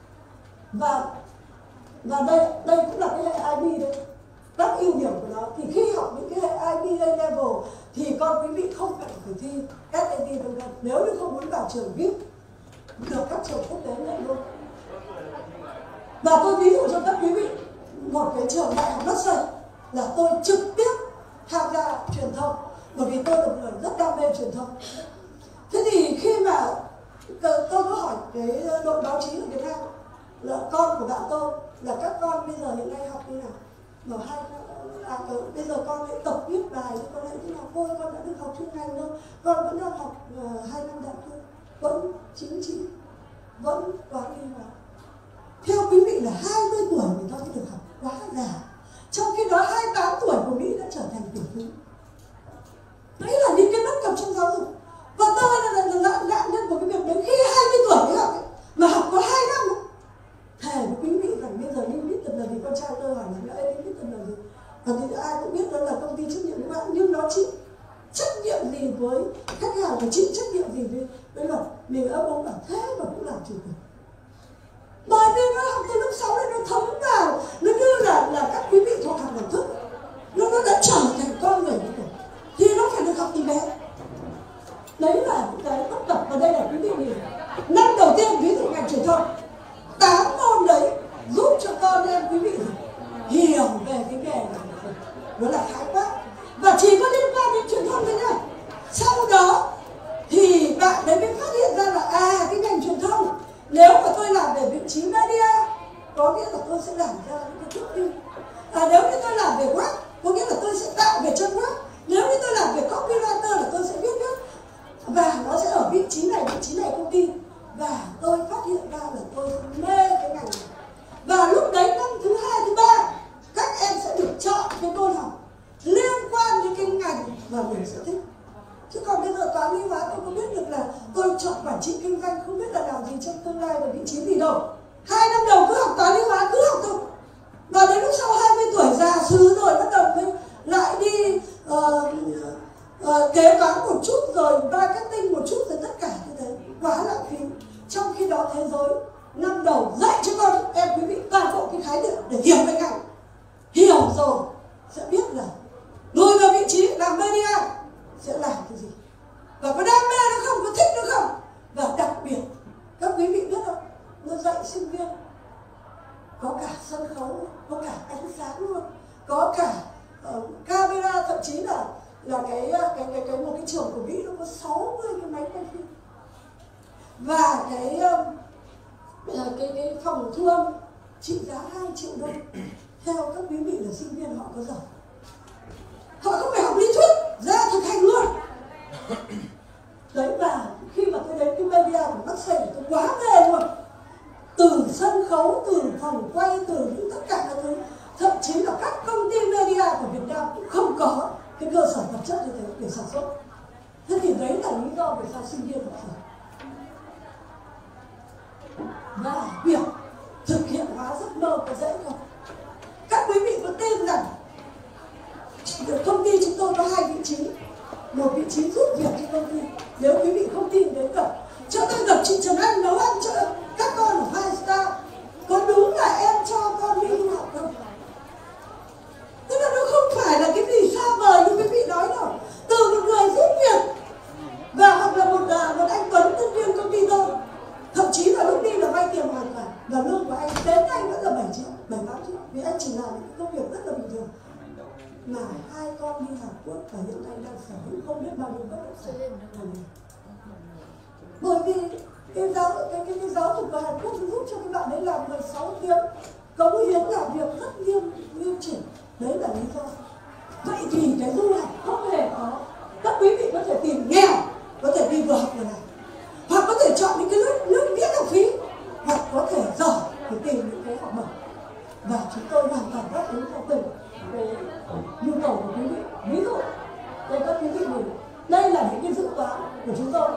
Và và đây đây cũng là cái hệ I B đấy. Các ưu điểm của nó thì khi học những cái hệ I B A-level thì con quý vị không phải phải thi S A T vân vân. Nếu như không muốn vào trường vê i pê được các trường quốc tế nhận luôn. Và tôi ví dụ cho các quý vị một cái trường đại học Master là tôi trực tiếp tham gia truyền thông, bởi vì tôi là người rất đam mê truyền thông. Thế thì khi mà tôi có hỏi cái đội báo chí ở Việt Nam là con của bạn tôi là các con bây giờ hiện nay học như nào, bảo hai à, bây giờ con lại tập viết bài, con lại thế nào, cô con đã được học chuyên ngành đâu, con vẫn đang học uh, hai năm đại thôi, vẫn chính trị, vẫn toán đi vào. Theo quý vị là hai mươi tuổi người ta mới được học, quá già. Trong khi đó hai mươi tám tuổi của Mỹ đã trở thành tỷ phú. Đấy là những cái bất cập trong giáo dục. Và tôi là nạn nạn nhân của cái việc đấy. Khi hai mươi tuổi mới học ấy, mà học có hai năm ấy. Thề với quý vị rằng bây giờ limited là gì, con trai tôi hỏi là cái limited là gì. Và thì ai cũng biết đó là công ty trách nhiệm của bạn, nhưng nó chịu trách nhiệm gì với khách hàng phải chịu trách nhiệm gì với với luật. Mình ấp úng bảo thế mà cũng làm chủ tịch. Bởi vì nó học từ lớp sáu này nó thấm vào, nó như là là các quý vị thuộc học đồng thức, nó nó đã trở thành con người như thế, thì nó phải được học từ bé. Đấy là những cái bất cập. Và đây là quý vị nhìn năm đầu tiên, ví dụ ngành truyền thông, tám môn đấy giúp cho con em quý vị hiểu về cái nghề này, nó là khái quát và chỉ có liên quan đến truyền thông thôi nhá. Sau đó thì bạn đấy mới phát hiện ra là à, cái ngành truyền thông, nếu mà tôi làm về vị trí media có nghĩa là tôi sẽ làm ra những cái thước phim. À, nếu như tôi làm về web có nghĩa là tôi sẽ tạo về trang web. Nếu như tôi làm về copywriter là tôi sẽ viết viết, và nó sẽ ở vị trí này, vị trí này công ty. Và tôi phát hiện ra là tôi mê cái ngành này. Và lúc đấy năm thứ hai, thứ ba, các em sẽ được chọn cái môn học liên quan đến cái ngành mà mình sẽ thích. Chứ còn bây giờ toán lý hóa tôi có biết được là tôi chọn quản trị kinh doanh, không biết là làm gì trong tương lai và vị trí gì đâu. Hai năm đầu cứ học toán lý hóa, cứ học thôi. Và đến lúc sau hai mươi tuổi già xứ rồi bắt đầu mới lại đi uh, uh, kế toán một chút, rồi marketing một chút, rồi tất cả như thế. Quá lãng phí. Trong khi đó thế giới năm đầu dạy cho con em quý vị toàn bộ cái khái niệm để hiểu về ngành. Hiểu rồi sẽ biết là ngồi vào vị trí làm media sẽ làm cái gì, và có đam mê nó không, có thích nó không. Và đặc biệt các quý vị biết không, nó dạy sinh viên có cả sân khấu, có cả ánh sáng luôn, có cả uh, camera, thậm chí là là cái cái cái, cái một cái trường của Mỹ nó có sáu mươi cái máy quay phim, và cái uh, cái cái phòng thu âm trị giá hai triệu đô. Theo các quý vị là sinh viên họ có giỏi, họ không phải học lý thuyết, ra thực hành luôn. Đấy, và khi mà tôi đến cái media của Marseille thì tôi quá mê luôn. Từ sân khấu, từ phòng quay, từ những tất cả các thứ. Thậm chí là các công ty media của Việt Nam cũng không có cái cơ sở vật chất như thế để sản xuất. Thế thì đấy là lý do vì sao sinh viên học giỏi. Và việc thực hiện hóa giấc mơ có dễ không? Các quý vị có tin rằng công ty chúng tôi có hai vị trí, một vị trí giúp việc cho công ty. Nếu quý vị không tin đến gặp, cho tôi gặp chị Trần Anh nấu ăn cho các con ở Five Star. Có đúng là em cho con đi du học không? Tức là nó không phải là cái gì xa vời như quý vị nói đâu. Từ một người giúp việc, và hoặc là một, một anh Tuấn, nhân viên công ty tôi, thậm chí là lúc đi là vay tiền hoàn toàn, và lương của anh đến anh vẫn là bảy triệu, bảy tám triệu, vì anh chỉ làm những công việc rất là bình thường. Mà hai con đi Hàn Quốc và hiện nay đang sở hữu không biết bao nhiêu bất động sản. Bởi vì cái giáo cái, cái, cái giáo dục của Hàn Quốc giúp cho các bạn ấy làm mười sáu tiếng, cống hiến làm việc rất nghiêm nghiêm chỉnh. Đấy là lý do. Vậy thì cái du học không hề có. Các quý vị có thể tìm nghèo, có thể đi vừa học vừa làm, hoặc có thể chọn những cái nước nước miễn học phí, hoặc có thể giỏi để tìm những cái học bổng. Và chúng tôi hoàn toàn đáp ứng theo từng cái nhu cầu của quý vị. Ví dụ đây các quý vị nhìn, đây là những cái dự toán của chúng tôi.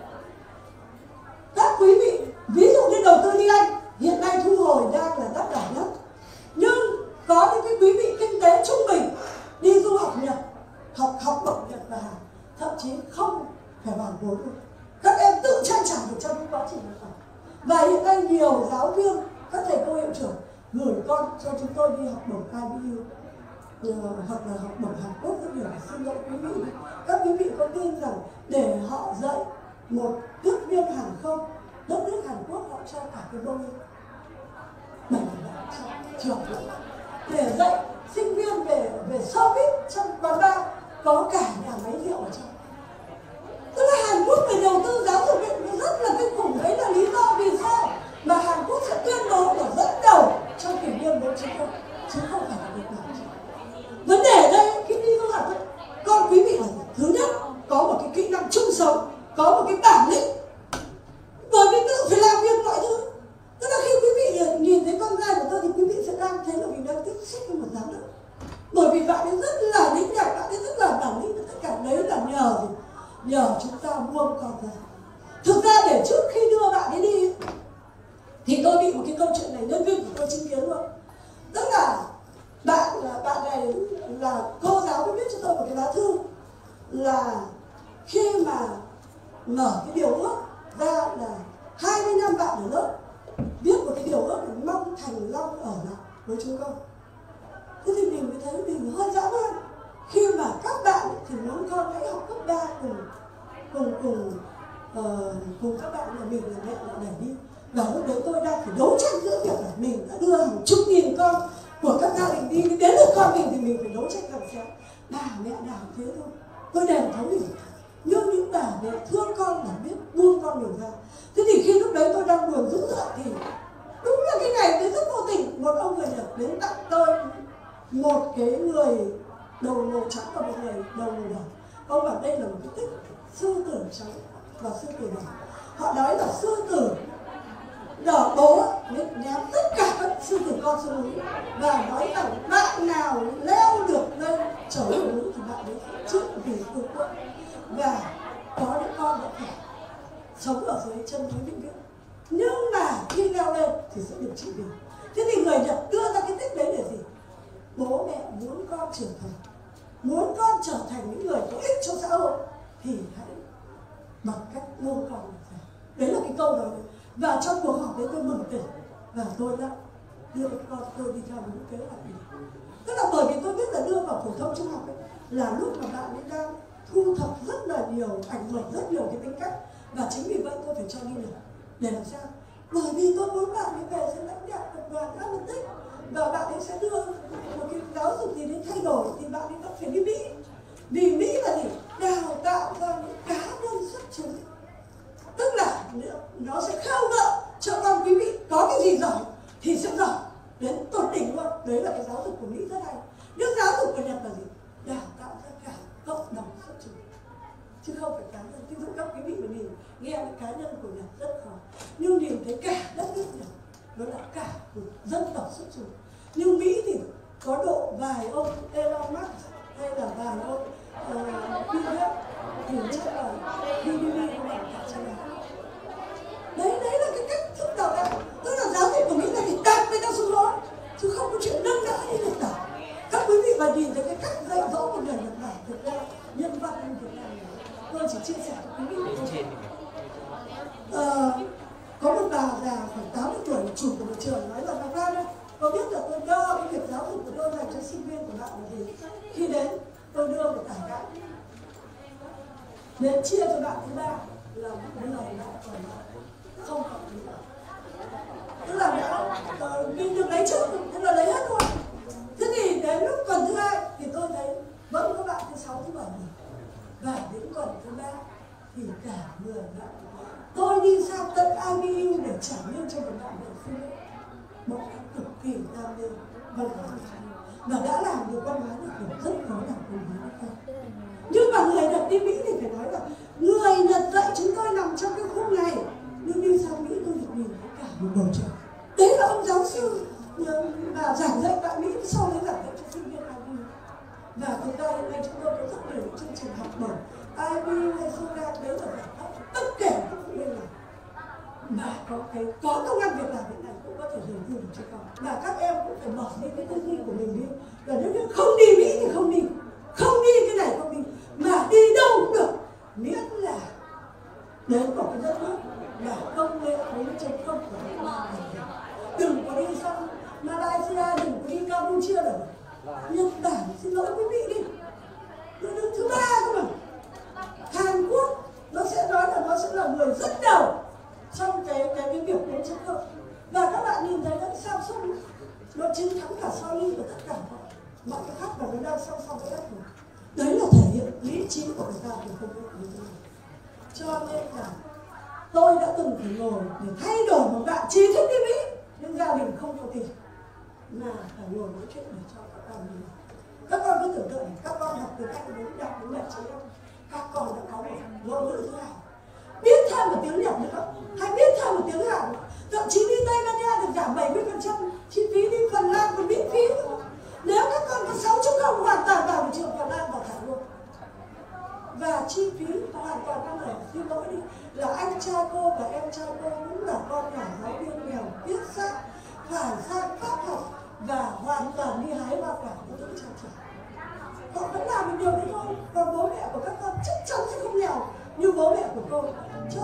Các quý vị ví dụ như đầu tư đi Anh hiện nay thu hồi đang là đắt đỏ nhất, nhưng có những cái quý vị kinh tế trung bình đi du học Nhật, học học bổng Nhật và Hàn, thậm chí không phải hoàn vốn được. Các em tự trang trải được trong quá trình học tập. Và hiện nay nhiều giáo viên, các thầy cô hiệu trưởng gửi con cho chúng tôi đi học bổng I B U, Uh, hoặc là học bổng Hàn Quốc rất nhiều. Xin lỗi quý vị, các quý vị có tin rằng để họ dạy một tiếp viên hàng không đất nước Hàn Quốc, họ cho cả cái Boeing bảy bảy trường để dạy sinh viên về về service trong quán bar, có cả nhà máy rượu ở trong. Tức là Hàn Quốc về đầu tư giáo dục nó rất là kinh khủng. Đấy là lý do vì sao mà Hàn Quốc sẽ tuyên bố là dẫn đầu trong kỷ nguyên bốn chấm không, chứ không phải là Việt Nam. Vấn đề ở đây khi đi du học ấy, con quý vị là thứ nhất có một cái kỹ năng chung sống, có một cái bản lĩnh, bởi vì tự phải làm việc mọi thứ. Tức là khi quý vị nhìn thấy con trai của tôi thì quý vị sẽ đang thấy là mình đang tiếp xúc với một giám đốc, bởi vì bạn ấy rất là lĩnh nhạy, bạn ấy rất là bản lĩnh, tất cả đấy là nhờ gì? Nhờ chúng ta buông con ra. Thực ra để trước khi đưa bạn ấy đi thì tôi bị một cái câu chuyện này nhân viên của tôi chứng kiến luôn. Tức là bạn bạn này là cô giáo mới viết cho tôi một cái lá thư là khi mà mở cái điều ước ra là hai mươi năm bạn ở lớp viết một cái điều ước để mong Thành Long ở lại với chúng con. Thế thì mình mới thấy mình hơi dã man khi mà các bạn thì muốn con hãy học cấp ba cùng cùng cùng uh, cùng các bạn, là mình là mẹ lại đẩy đi. Và lúc đấy tôi đang phải đấu tranh giữa việc là mình đã đưa hàng chục nghìn con của các gia đình đi, đến lượt con mình thì mình phải đấu tranh làm sao. Bà mẹ nào thế thôi, tôi đều thấu hiểu. Nhưng những bà mẹ thương con là biết buông con mình ra. Thế thì khi lúc đấy tôi đang buồn dữ dội thì đúng là cái ngày đấy rất vô tình, một ông người Nhật đến tặng tôi một cái người đầu màu trắng và một người đầu màu đỏ. Ông bảo đây là một cái tích sư tử trắng và sư tử đỏ. Họ nói là sư tử đỏ bố ném tất cả các sư tử con xuống núi và nói rằng bạn nào leo được lên trở về núi thì bạn ấy chịu vì tổ quốc, và có những con đã phải sống ở dưới chân núi vĩnh viễn, nhưng mà khi leo lên thì sẽ được trị bình. Thế thì người Nhật đưa ra cái tích đấy để gì? Bố mẹ muốn con trưởng thành, muốn con trở thành những người có ích cho xã hội thì hãy bằng cách buông con ra. Đấy là cái câu đó. Và trong cuộc họp đấy tôi mừng tỉnh và tôi đã đưa con tôi đi theo đúng kế hoạch này. Tức là bởi vì tôi biết là đưa vào phổ thông trung học ấy là lúc mà bạn ấy đang thu thập rất là nhiều, ảnh hưởng rất nhiều cái tính cách, và chính vì vậy tôi phải cho đi được. Để làm sao? Bởi vì tôi muốn bạn ấy về sẽ lãnh đạo tập đoàn Atlantic và bạn ấy sẽ đưa một cái giáo dục gì đến thay đổi, thì bạn ấy vẫn phải đi Mỹ. Vì Mỹ là gì? Đào tạo ra những cá nhân xuất chúng. Tức là nó sẽ khao gợi cho con quý vị có cái gì giỏi thì sẽ giỏi đến tột đỉnh luôn. Đấy là cái giáo dục của Mỹ rất hay. Nhưng giáo dục của Nhật là gì? Đào tạo ra cả cộng đồng xuất chúng, chứ không phải cá nhân. Ví dụ các quý vị mà nhìn nghe những cá nhân của Nhật rất khó, nhưng nhìn thấy cả đất nước Nhật nó là cả một dân tộc xuất chúng. Nhưng Mỹ thì có độ vài ông Elon Musk hay là vài ông uh, Bill Gates thì chắc là bê bê bê của bạn cả cho đó. Đấy, đấy là cái cách thức đào tạo. Tức là giáo dục của Mỹ là thì đạp người ta xuống đó, chứ không có chuyện nâng đỡ như Nhật Bản. Các quý vị mà nhìn thấy cái cách dạy dỗ của người Nhật Bản thực ra nhân văn như Việt Nam này. Tôi chỉ chia sẻ cho quý vị. Ờ, có một bà già khoảng tám mươi tuổi, chủ của một trường, nói là bà Phan ơi, có biết là tôi đo cái việc giáo dục của tôi dành cho sinh viên của bạn là gì? Khi đến tôi đưa một tảng đá đến chia cho bạn thứ ba là một người đã còn không còn gì nữa. Tức là đã uh, mình được lấy trước, tức là lấy hết thôi. Thế thì đến lúc tuần thứ hai thì tôi thấy vẫn có bạn thứ sáu, thứ bảy rồi. Và đến tuần thứ ba thì cả người đã. Tôi đi sang tận i bê u để trả lương cho một bạn học sinh một cách cực kỳ đam mê văn hóa và đã làm được văn hóa được rất khó làm văn hóa được. Nhưng mà người Nhật đi Mỹ thì phải nói là người Nhật dạy chúng tôi nằm trong cái khung này, nhưng đi sang Mỹ tôi được nhìn thấy cả một bầu trời. Đấy là ông giáo sư mà giảng dạy tại Mỹ, sau đấy giảng dạy cho sinh viên i bê u. Và thực ra hiện nay chúng tôi có rất nhiều chương trình học bổng i bê u hay Soga, đấy là giải pháp tất cả các phụ huynh này mà có cái có công ăn việc làm hiện nay cũng có thể đầu tư được cho con. Và các em cũng phải mở đi cái tư duy của mình đi, và nếu như không đi Mỹ thì không đi, không đi cái này không đi, mà đi đâu cũng được, miễn là đến một cái đất nước là công nghệ bốn chấm không của Việt Nam này. Đừng có đi sang Malaysia, đừng có đi Campuchia đâu. Nhật Bản, xin lỗi quý vị đi, nó đứng thứ ba cơ mà. Hàn Quốc nó sẽ nói là nó sẽ là người dẫn đầu trong cái cái cái việc bốn chấm không. Và các bạn nhìn thấy đấy, Samsung nó chiến thắng cả Sony và tất cả mọi cái khác, và nó đang song song với Apple. Đấy là thể hiện lý trí của người ta thì không biết như thế nào. Cho nên là tôi đã từng phải ngồi để thay đổi một bạn trí thức đi Mỹ, nhưng gia đình không có tiền mà phải ngồi nói chuyện để cho các con đi. Các con cứ tưởng tượng các con học tiếng Anh đúng đọc đúng mẹ chế đâu, các con đã có một ngôn ngữ thứ hai, biết thêm một tiếng Nhật nữa, hay biết thêm một tiếng Hàn, thậm chí đi Tây Ban Nha được giảm bảy mươi phần trăm chi phí, đi Phần Lan còn miễn phí nữa. Nếu các con có sáu chấm không hoàn toàn vào được trường Phần Lan và thẳng luôn. Và chi phí hoàn toàn năng lực, xin lỗi đi, là anh trai cô và em trai cô cũng là con nhà giáo viên nghèo, viết sách, phải sang Pháp học và hoàn toàn đi hái hoa quả của những trang trẻ. Họ vẫn làm được điều đấy thôi, và bố mẹ của các con chắc chắn sẽ không nghèo như bố mẹ của tôi trước.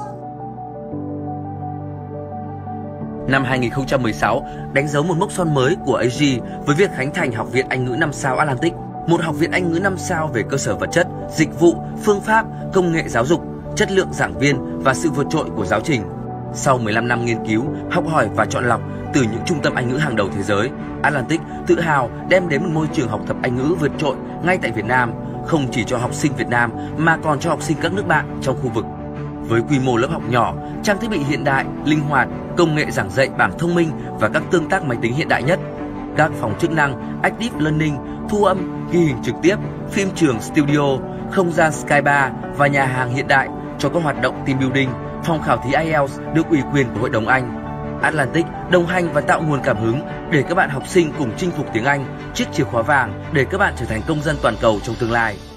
Năm hai nghìn không trăm mười sáu đánh dấu một mốc son mới của a giê với việc khánh thành Học viện Anh ngữ năm sao Atlantic, một học viện Anh ngữ năm sao về cơ sở vật chất, dịch vụ, phương pháp, công nghệ giáo dục, chất lượng giảng viên và sự vượt trội của giáo trình. Sau mười lăm năm nghiên cứu, học hỏi và chọn lọc từ những trung tâm Anh ngữ hàng đầu thế giới, Atlantic tự hào đem đến một môi trường học tập Anh ngữ vượt trội ngay tại Việt Nam, không chỉ cho học sinh Việt Nam mà còn cho học sinh các nước bạn trong khu vực. Với quy mô lớp học nhỏ, trang thiết bị hiện đại, linh hoạt, công nghệ giảng dạy bảng thông minh và các tương tác máy tính hiện đại nhất, các phòng chức năng, Active Learning, thu âm, ghi hình trực tiếp, phim trường studio, không gian Sky Bar và nhà hàng hiện đại cho các hoạt động team building, phòng khảo thí ai eo được ủy quyền của Hội đồng Anh. Atlantic đồng hành và tạo nguồn cảm hứng để các bạn học sinh cùng chinh phục tiếng Anh, chiếc chìa khóa vàng để các bạn trở thành công dân toàn cầu trong tương lai.